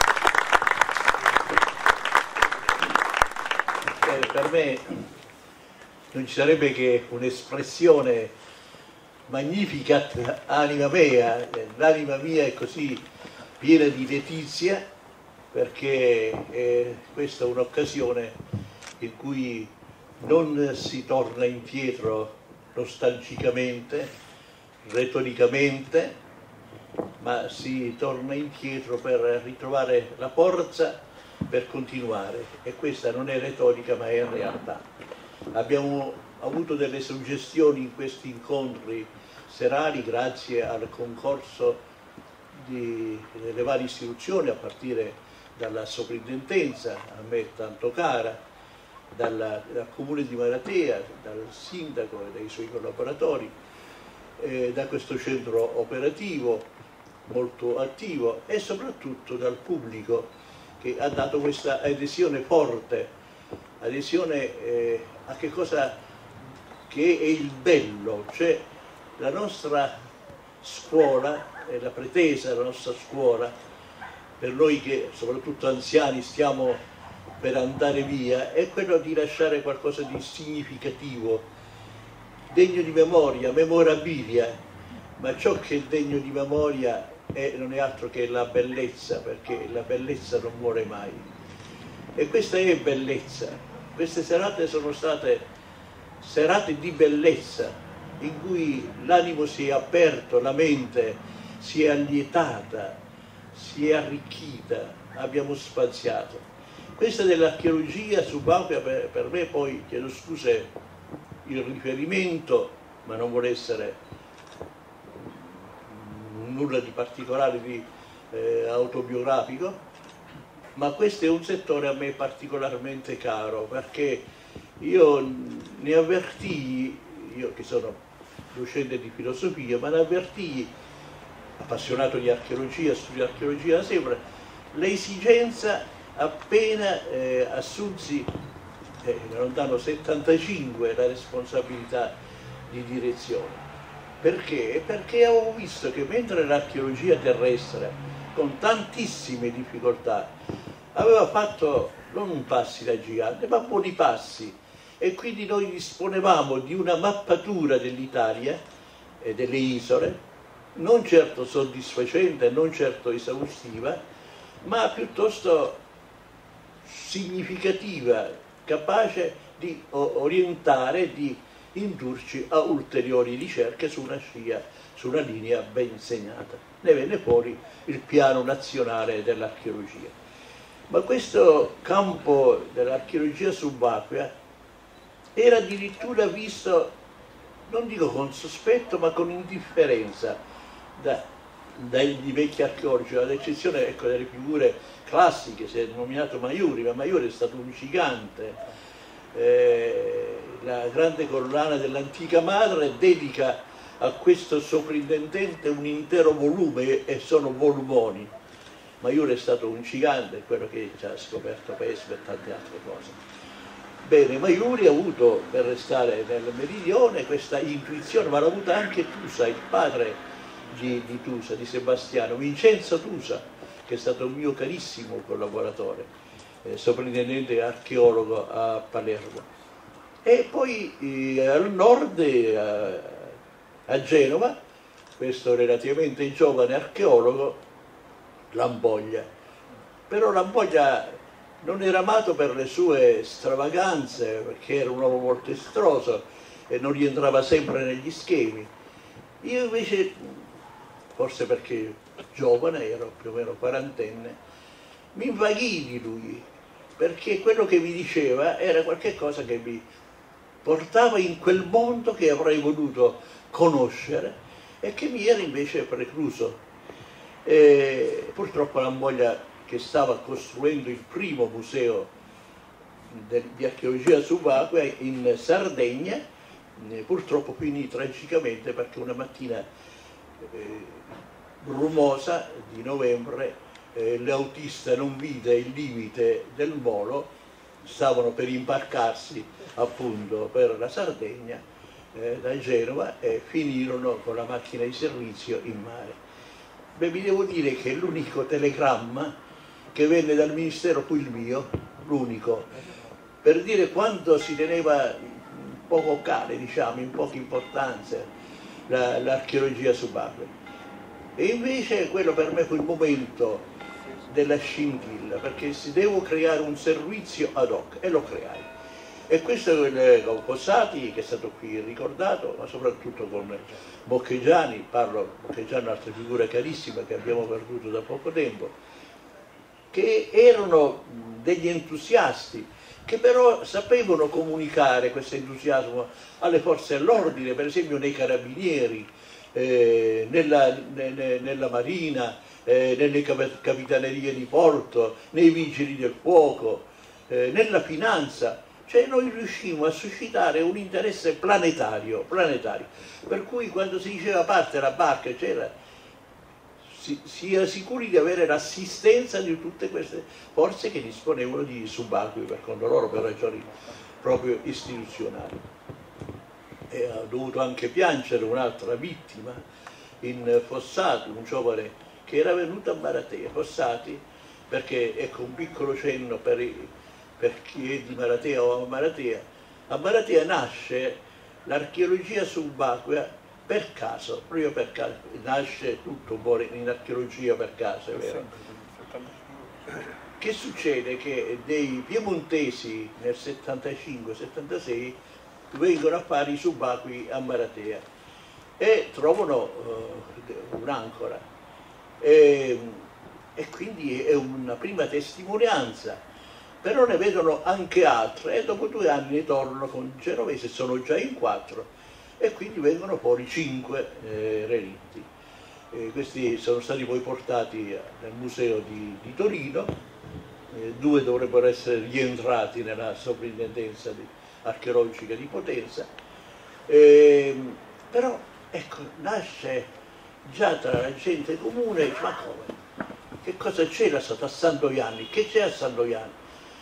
Per me non ci sarebbe che un'espressione magnificat anima mea, l'anima mia è così piena di letizia, perché questa è un'occasione in cui non si torna indietro nostalgicamente, retoricamente, ma si torna indietro per ritrovare la forza per continuare, e questa non è retorica ma è realtà. Abbiamo avuto delle suggestioni in questi incontri serali grazie al concorso delle varie istituzioni, a partire dalla soprintendenza, a me tanto cara, dal comune di Maratea, dal sindaco e dai suoi collaboratori, da questo centro operativo molto attivo e soprattutto dal pubblico, che ha dato questa adesione forte, adesione a che cosa che è il bello, cioè la nostra scuola, la pretesa della nostra scuola, per noi che soprattutto anziani stiamo per andare via, è quello di lasciare qualcosa di significativo, degno di memoria, memorabilia, ma ciò che è degno di memoria non è altro che la bellezza, perché la bellezza non muore mai. E questa è bellezza. Queste serate sono state serate di bellezza, in cui l'animo si è aperto, la mente si è allietata, si è arricchita, abbiamo spaziato. Questa dell'archeologia subacquea per me, poi chiedo scuse il riferimento, ma non vuole essere nulla di particolare, di autobiografico, ma questo è un settore a me particolarmente caro, perché io ne avvertii, io che sono docente di filosofia, ma ne avvertii, appassionato di archeologia, studio archeologia da sempre, l'esigenza appena assunsi lontano 75 la responsabilità di direzione. Perché? Perché avevo visto che mentre l'archeologia terrestre, con tantissime difficoltà, aveva fatto non passi da gigante, ma buoni passi, e quindi noi disponevamo di una mappatura dell'Italia e delle isole, non certo soddisfacente, non certo esaustiva, ma piuttosto significativa, capace di orientare, di indurci a ulteriori ricerche su una scia, su una linea ben segnata. Ne venne fuori il piano nazionale dell'archeologia. Ma questo campo dell'archeologia subacquea era addirittura visto, non dico con sospetto, ma con indifferenza dai vecchi archeologi, ad eccezione, ecco, delle figure classiche. Si è nominato Maiuri, ma Maiuri è stato un gigante. La grande collana dell'antica madre dedica a questo soprintendente un intero volume, e sono volumoni. Maiuri è stato un gigante, quello che ci ha scoperto Pesme e tante altre cose. Bene, Maiuri ha avuto, per restare nel meridione, questa intuizione, ma l'ha avuta anche Tusa, il padre di Tusa, di Sebastiano, Vincenzo Tusa, che è stato un mio carissimo collaboratore, soprintendente archeologo a Palermo. E poi al nord, a Genova, questo relativamente giovane archeologo, Lampoglia. Però Lampoglia non era amato per le sue stravaganze, perché era un uomo molto estroso e non rientrava sempre negli schemi. Io invece, forse perché giovane, ero più o meno quarantenne, mi invaghii di lui, perché quello che mi diceva era qualcosa che mi portava in quel mondo che avrei voluto conoscere e che mi era invece precluso. Purtroppo Lampoglia, che stava costruendo il primo museo di archeologia subacquea in Sardegna, purtroppo finì tragicamente perché una mattina brumosa di novembre l'autista non vide il limite del molo, stavano per imbarcarsi appunto per la Sardegna da Genova e finirono con la macchina di servizio in mare. Beh, vi devo dire che l'unico telegramma che venne dal Ministero fu il mio, l'unico, per dire quanto si teneva poco cale, diciamo, in poca importanza l'archeologia subacquea. E invece quello per me fu il momento della scintilla, perché si devo creare un servizio ad hoc, e lo creai. E questo con Fossati, che è stato qui ricordato, ma soprattutto con Bocchegiani, Bocchegiani è un'altra figura carissima che abbiamo perduto da poco tempo, che erano degli entusiasti, che però sapevano comunicare questo entusiasmo alle forze dell'ordine, per esempio nei carabinieri, nella marina, nelle capitanerie di porto, nei vigili del fuoco, nella finanza. Cioè noi riuscimmo a suscitare un interesse planetario, per cui quando si diceva parte la barca, si era sicuri di avere l'assistenza di tutte queste forze che disponevano di subacquei per conto loro, per ragioni proprio istituzionali. E ho dovuto anche piangere un'altra vittima in Fossati, un giovane che era venuto a Maratea. Fossati, perché ecco un piccolo cenno per chi è di Maratea o a Maratea nasce l'archeologia subacquea per caso, proprio per caso, nasce tutto un po' in archeologia per caso, è vero? Che succede? Che dei piemontesi nel 75-76 vengono a fare i subacquei a Maratea e trovano un'ancora. E quindi è una prima testimonianza, però ne vedono anche altre e dopo 2 anni ne tornano con Genovese, sono già in 4 e quindi vengono fuori 5 relitti. Questi sono stati poi portati nel museo di Torino, 2 dovrebbero essere rientrati nella sovrintendenza archeologica di Potenza, però ecco, nasce già tra la gente comune, ma come? Che cosa c'era stato a Sandoianni? Che c'è a Sandoianni?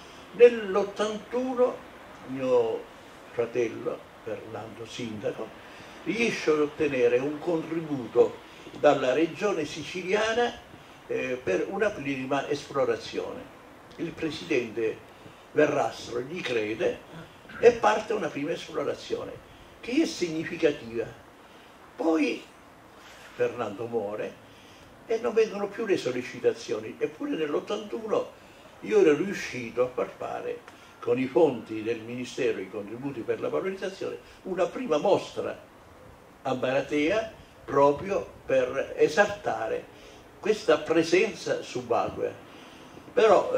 Nell'81 mio fratello, Fernando Sindaco, riesce ad ottenere un contributo dalla regione siciliana per una prima esplorazione. Il presidente Verrastro gli crede e parte una prima esplorazione che è significativa. Poi Fernando muore e non vengono più le sollecitazioni, eppure nell'81 io ero riuscito a far fare con i fondi del Ministero, i contributi per la valorizzazione, una prima mostra a Maratea proprio per esaltare questa presenza subacquea. Però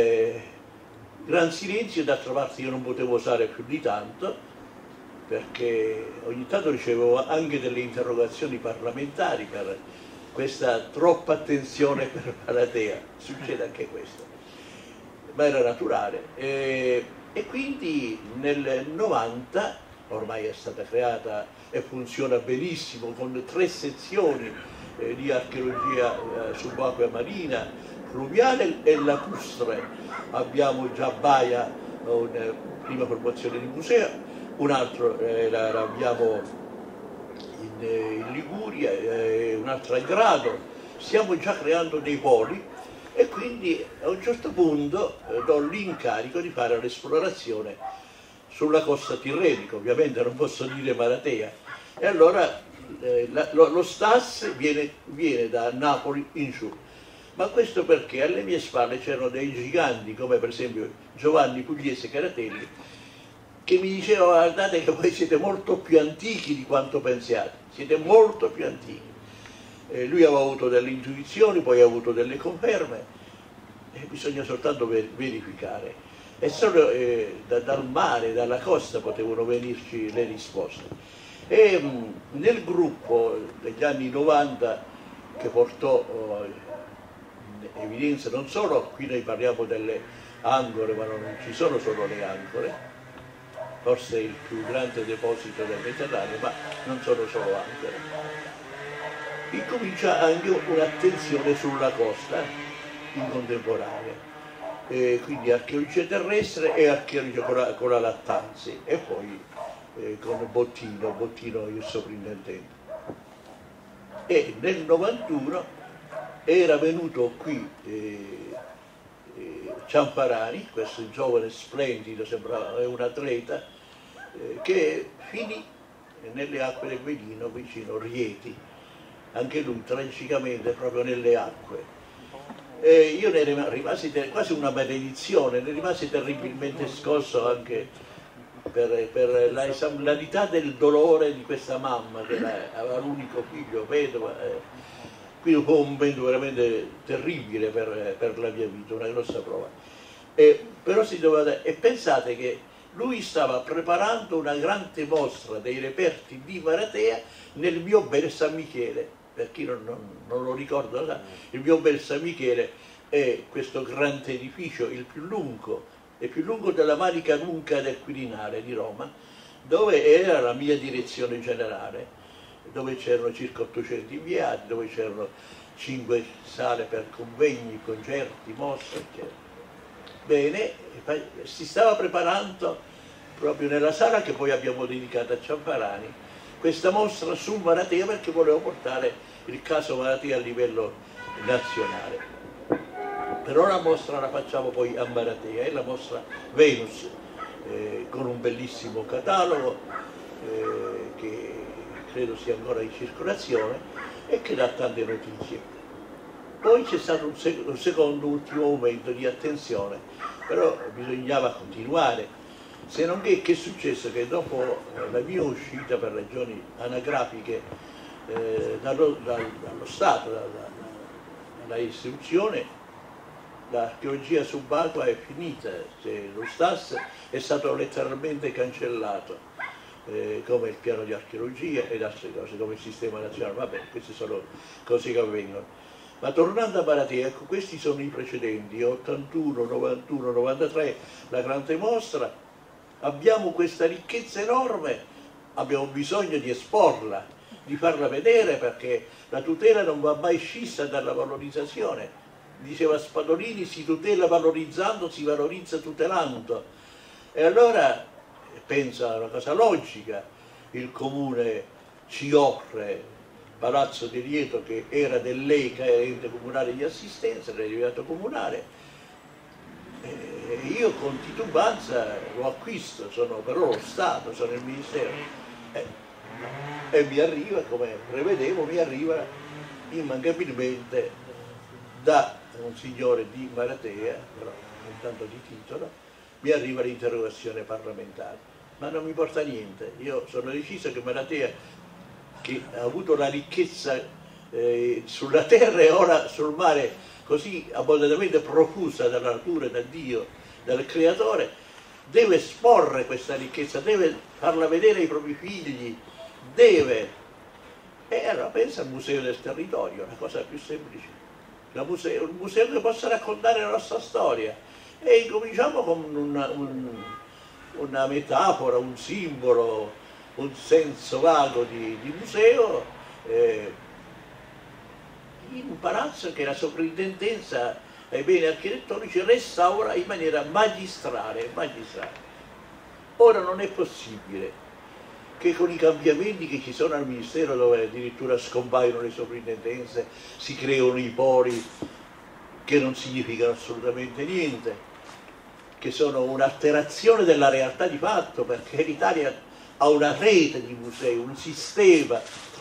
gran silenzio, d'altra parte io non potevo usare più di tanto, perché ogni tanto ricevevo anche delle interrogazioni parlamentari per questa troppa attenzione per Maratea, succede anche questo, ma era naturale. E quindi nel 90 ormai è stata creata e funziona benissimo con 3 sezioni di archeologia subacquea marina, fluviale e lacustre. Abbiamo già a Baia una prima formazione di museo, un altro l'abbiamo in Liguria, un'altra a Grado. Stiamo già creando dei poli e quindi a un certo punto do l'incarico di fare l'esplorazione sulla costa tirrenica, ovviamente non posso dire Maratea, e allora lo Stas viene da Napoli in giù. Ma questo perché alle mie spalle c'erano dei giganti come per esempio Giovanni Pugliese Caratelli, che mi diceva: guardate che voi siete molto più antichi di quanto pensiate, siete molto più antichi. Lui aveva avuto delle intuizioni, poi ha avuto delle conferme e bisogna soltanto verificare. E solo dal mare, dalla costa potevano venirci le risposte. E nel gruppo degli anni 90 che portò in evidenza non solo, qui noi parliamo delle ancore, ma non ci sono solo le ancore, forse il più grande deposito del Mediterraneo, ma non sono solo ancore. Incomincia anche un'attenzione sulla costa in contemporanea, quindi archeologia terrestre e archeologia con la Lattanzi, e poi con Bottino il sovrintendente. E nel 91 era venuto qui Ciamparani, questo giovane splendido, sembrava un atleta, che finì nelle acque del Velino vicino Rieti, anche lui tragicamente proprio nelle acque. Io ne rimasi quasi una maledizione, ne rimasi terribilmente scosso anche per la esemplarità del dolore di questa mamma che aveva l'unico figlio, vedova. Quindi fu un momento veramente terribile per la mia vita, una grossa prova. Però e pensate che lui stava preparando una grande mostra dei reperti di Maratea nel mio bel San Michele. Per chi non lo ricorda, lo sa, il mio bel San Michele è questo grande edificio, il più lungo della Manica Nunca del Quirinale di Roma, dove era la mia direzione generale, dove c'erano circa 800 inviati, dove c'erano 5 sale per convegni, concerti, mostre, eccetera. Bene, si stava preparando proprio nella sala che poi abbiamo dedicato a Ciamparani questa mostra su Maratea, perché volevo portare il caso Maratea a livello nazionale. Però la mostra la facciamo poi a Maratea, è la mostra Venus, con un bellissimo catalogo che credo sia ancora in circolazione e che dà tante notizie. Poi c'è stato un secondo ultimo momento di attenzione, però bisognava continuare. Se non che è successo che dopo la mia uscita per ragioni anagrafiche dallo Stato, dalla istituzione, l'archeologia subacquea è finita, cioè, lo STAS è stato letteralmente cancellato, come il piano di archeologia ed altre cose, come il sistema nazionale. Vabbè, queste sono cose che avvengono. Ma tornando a Maratea, ecco, questi sono i precedenti, 81, 91, 93, la grande mostra. Abbiamo questa ricchezza enorme, abbiamo bisogno di esporla, di farla vedere, perché la tutela non va mai scissa dalla valorizzazione. Diceva Spadolini, si tutela valorizzando, si valorizza tutelando. E allora, pensa a una cosa logica, il Comune ci offre Palazzo di Lieto, che era dell'ECA, ente comunale di assistenza, era diventato comunale, e io con titubanza lo acquisto, sono però lo Stato, sono il Ministero, e mi arriva, come prevedevo, mi arriva immancabilmente da un signore di Maratea, però intanto di titolo, mi arriva l'interrogazione parlamentare, ma non mi porta niente. Io sono deciso che Maratea, che ha avuto la ricchezza sulla terra e ora sul mare così abbondantemente profusa dalla natura, da Dio, dal Creatore, deve esporre questa ricchezza, deve farla vedere ai propri figli, deve. E allora pensa al Museo del Territorio, la cosa più semplice. Un museo che possa raccontare la nostra storia. E cominciamo con una metafora, un simbolo, un senso vago di museo, in un palazzo che la soprintendenza ai beni architettonici restaura in maniera magistrale. Ora non è possibile che con i cambiamenti che ci sono al Ministero, dove addirittura scompaiono le soprintendenze, si creano i poli che non significano assolutamente niente, che sono un'alterazione della realtà di fatto, perché l'Italia ha una rete di musei, un sistema,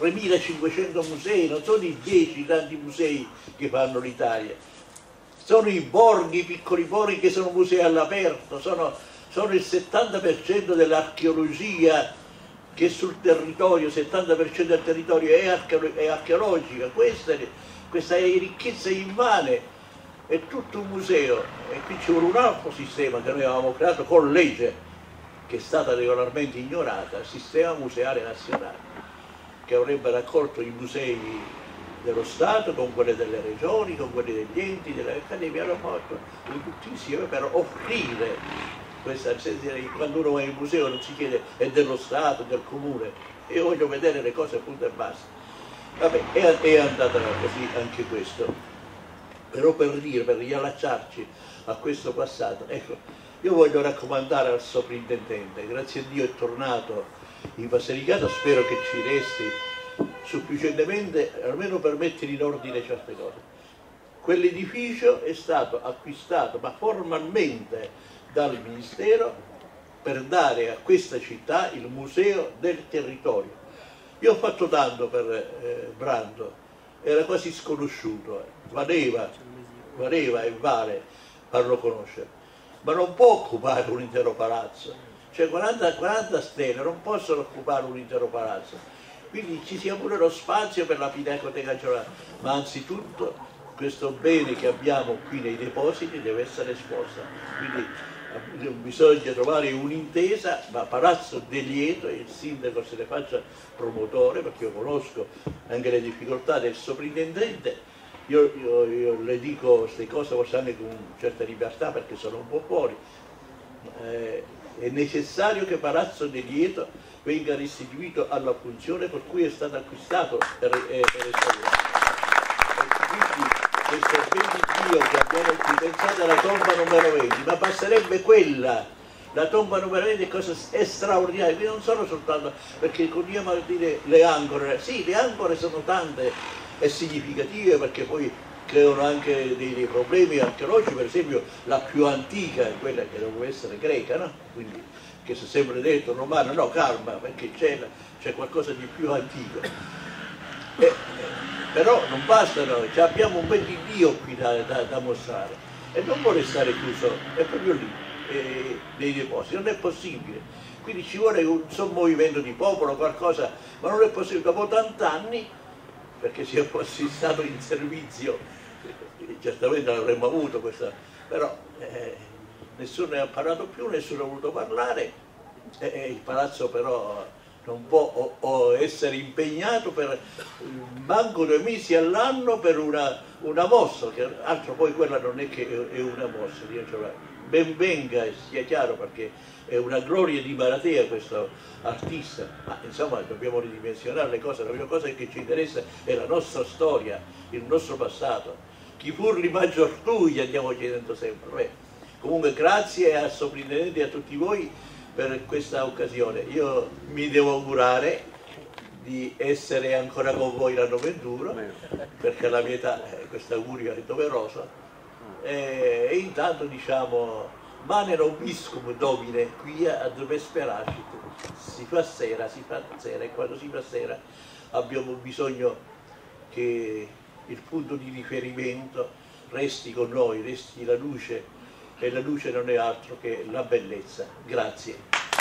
3.500 musei, non sono i 10 tanti musei che fanno l'Italia, sono i borghi, i piccoli borghi che sono musei all'aperto, sono il 70% dell'archeologia che sul territorio, il 70% del territorio è archeologica. Questa è ricchezza immane, è tutto un museo, e qui ci vuole un altro sistema che noi avevamo creato con legge, che è stata regolarmente ignorata, il sistema museale nazionale, che avrebbe raccolto i musei dello Stato con quelli delle regioni, con quelli degli enti, delle accademie, hanno fatto tutti insieme per offrire questa. Quando uno va in museo non si chiede è dello Stato, del Comune, io voglio vedere le cose punto e basta. Vabbè, è andata così anche questo, però per riallacciarci a questo passato, ecco, io voglio raccomandare al soprintendente, grazie a Dio è tornato in Basilicata, spero che ci resti sufficientemente almeno per mettere in ordine certe cose. Quell'edificio è stato acquistato, ma formalmente, dal Ministero per dare a questa città il museo del territorio. Io ho fatto tanto per Brando, era quasi sconosciuto, valeva e vale farlo conoscere, ma non può occupare un intero palazzo, cioè 40 stelle non possono occupare un intero palazzo, quindi ci sia pure lo spazio per la Pinacoteca Nazionale, ma anzitutto questo bene che abbiamo qui nei depositi deve essere esposto, quindi bisogna trovare un'intesa, ma Palazzo De Lieto, il sindaco se ne faccia promotore, perché io conosco anche le difficoltà del soprintendente. Io le dico queste cose forse anche con certa libertà perché sono un po' fuori. È necessario che Palazzo De Lieto venga restituito alla funzione per cui è stato acquistato per restaurare. Quindi questo ben di Dio che abbiamo qui, pensate alla tomba numero 20, ma basterebbe quella, la tomba numero 20 è cosa straordinaria, quindi non sono soltanto, perché continuiamo a dire le ancore, sì, le ancore sono tante e significative perché poi creano anche dei problemi archeologici, per esempio la più antica è quella che doveva essere greca, no? Quindi, che si è sempre detto romana, no, calma, perché c'è qualcosa di più antico. Però non basta noi, abbiamo un bel di Dio qui da mostrare e non vuole stare chiuso, è proprio lì, dei depositi, non è possibile. Quindi ci vuole un sommovimento di popolo, qualcosa, ma non è possibile dopo 80 anni, perché se fossi stato in servizio certamente l'avremmo avuto questa, però nessuno ne ha parlato più, nessuno ha voluto parlare, il palazzo però non può essere impegnato per manco 2 mesi all'anno per una mossa, che altro poi quella non è che è una mossa, ben venga e sia chiaro, perché è una gloria di Maratea questo artista, ma insomma dobbiamo ridimensionare le cose. La prima cosa che ci interessa è la nostra storia, il nostro passato. Chi fu Rimaggio Artugli, andiamo chiedendo sempre. Beh, comunque grazie al sovrintendente e a tutti voi per questa occasione. Io mi devo augurare di essere ancora con voi l'anno 21, perché alla mia età questo augurio è doveroso, e intanto diciamo mane nobiscum domine quia ad vesperacit, si fa sera, e quando si fa sera abbiamo bisogno che il punto di riferimento resti con noi, resti la luce, e la luce non è altro che la bellezza. Grazie.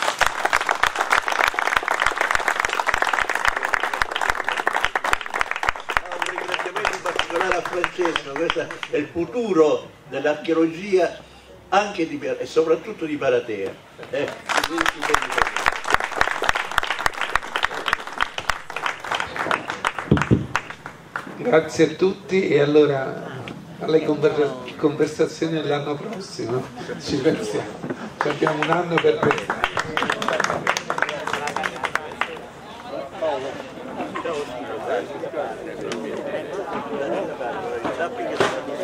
Un ringraziamento in particolare a Francesco, questo è il futuro dell'archeologia anche e soprattutto di Maratea. Grazie a tutti, e allora alle conversazioni l'anno prossimo ci pensiamo, abbiamo un anno per pensare. Sappi che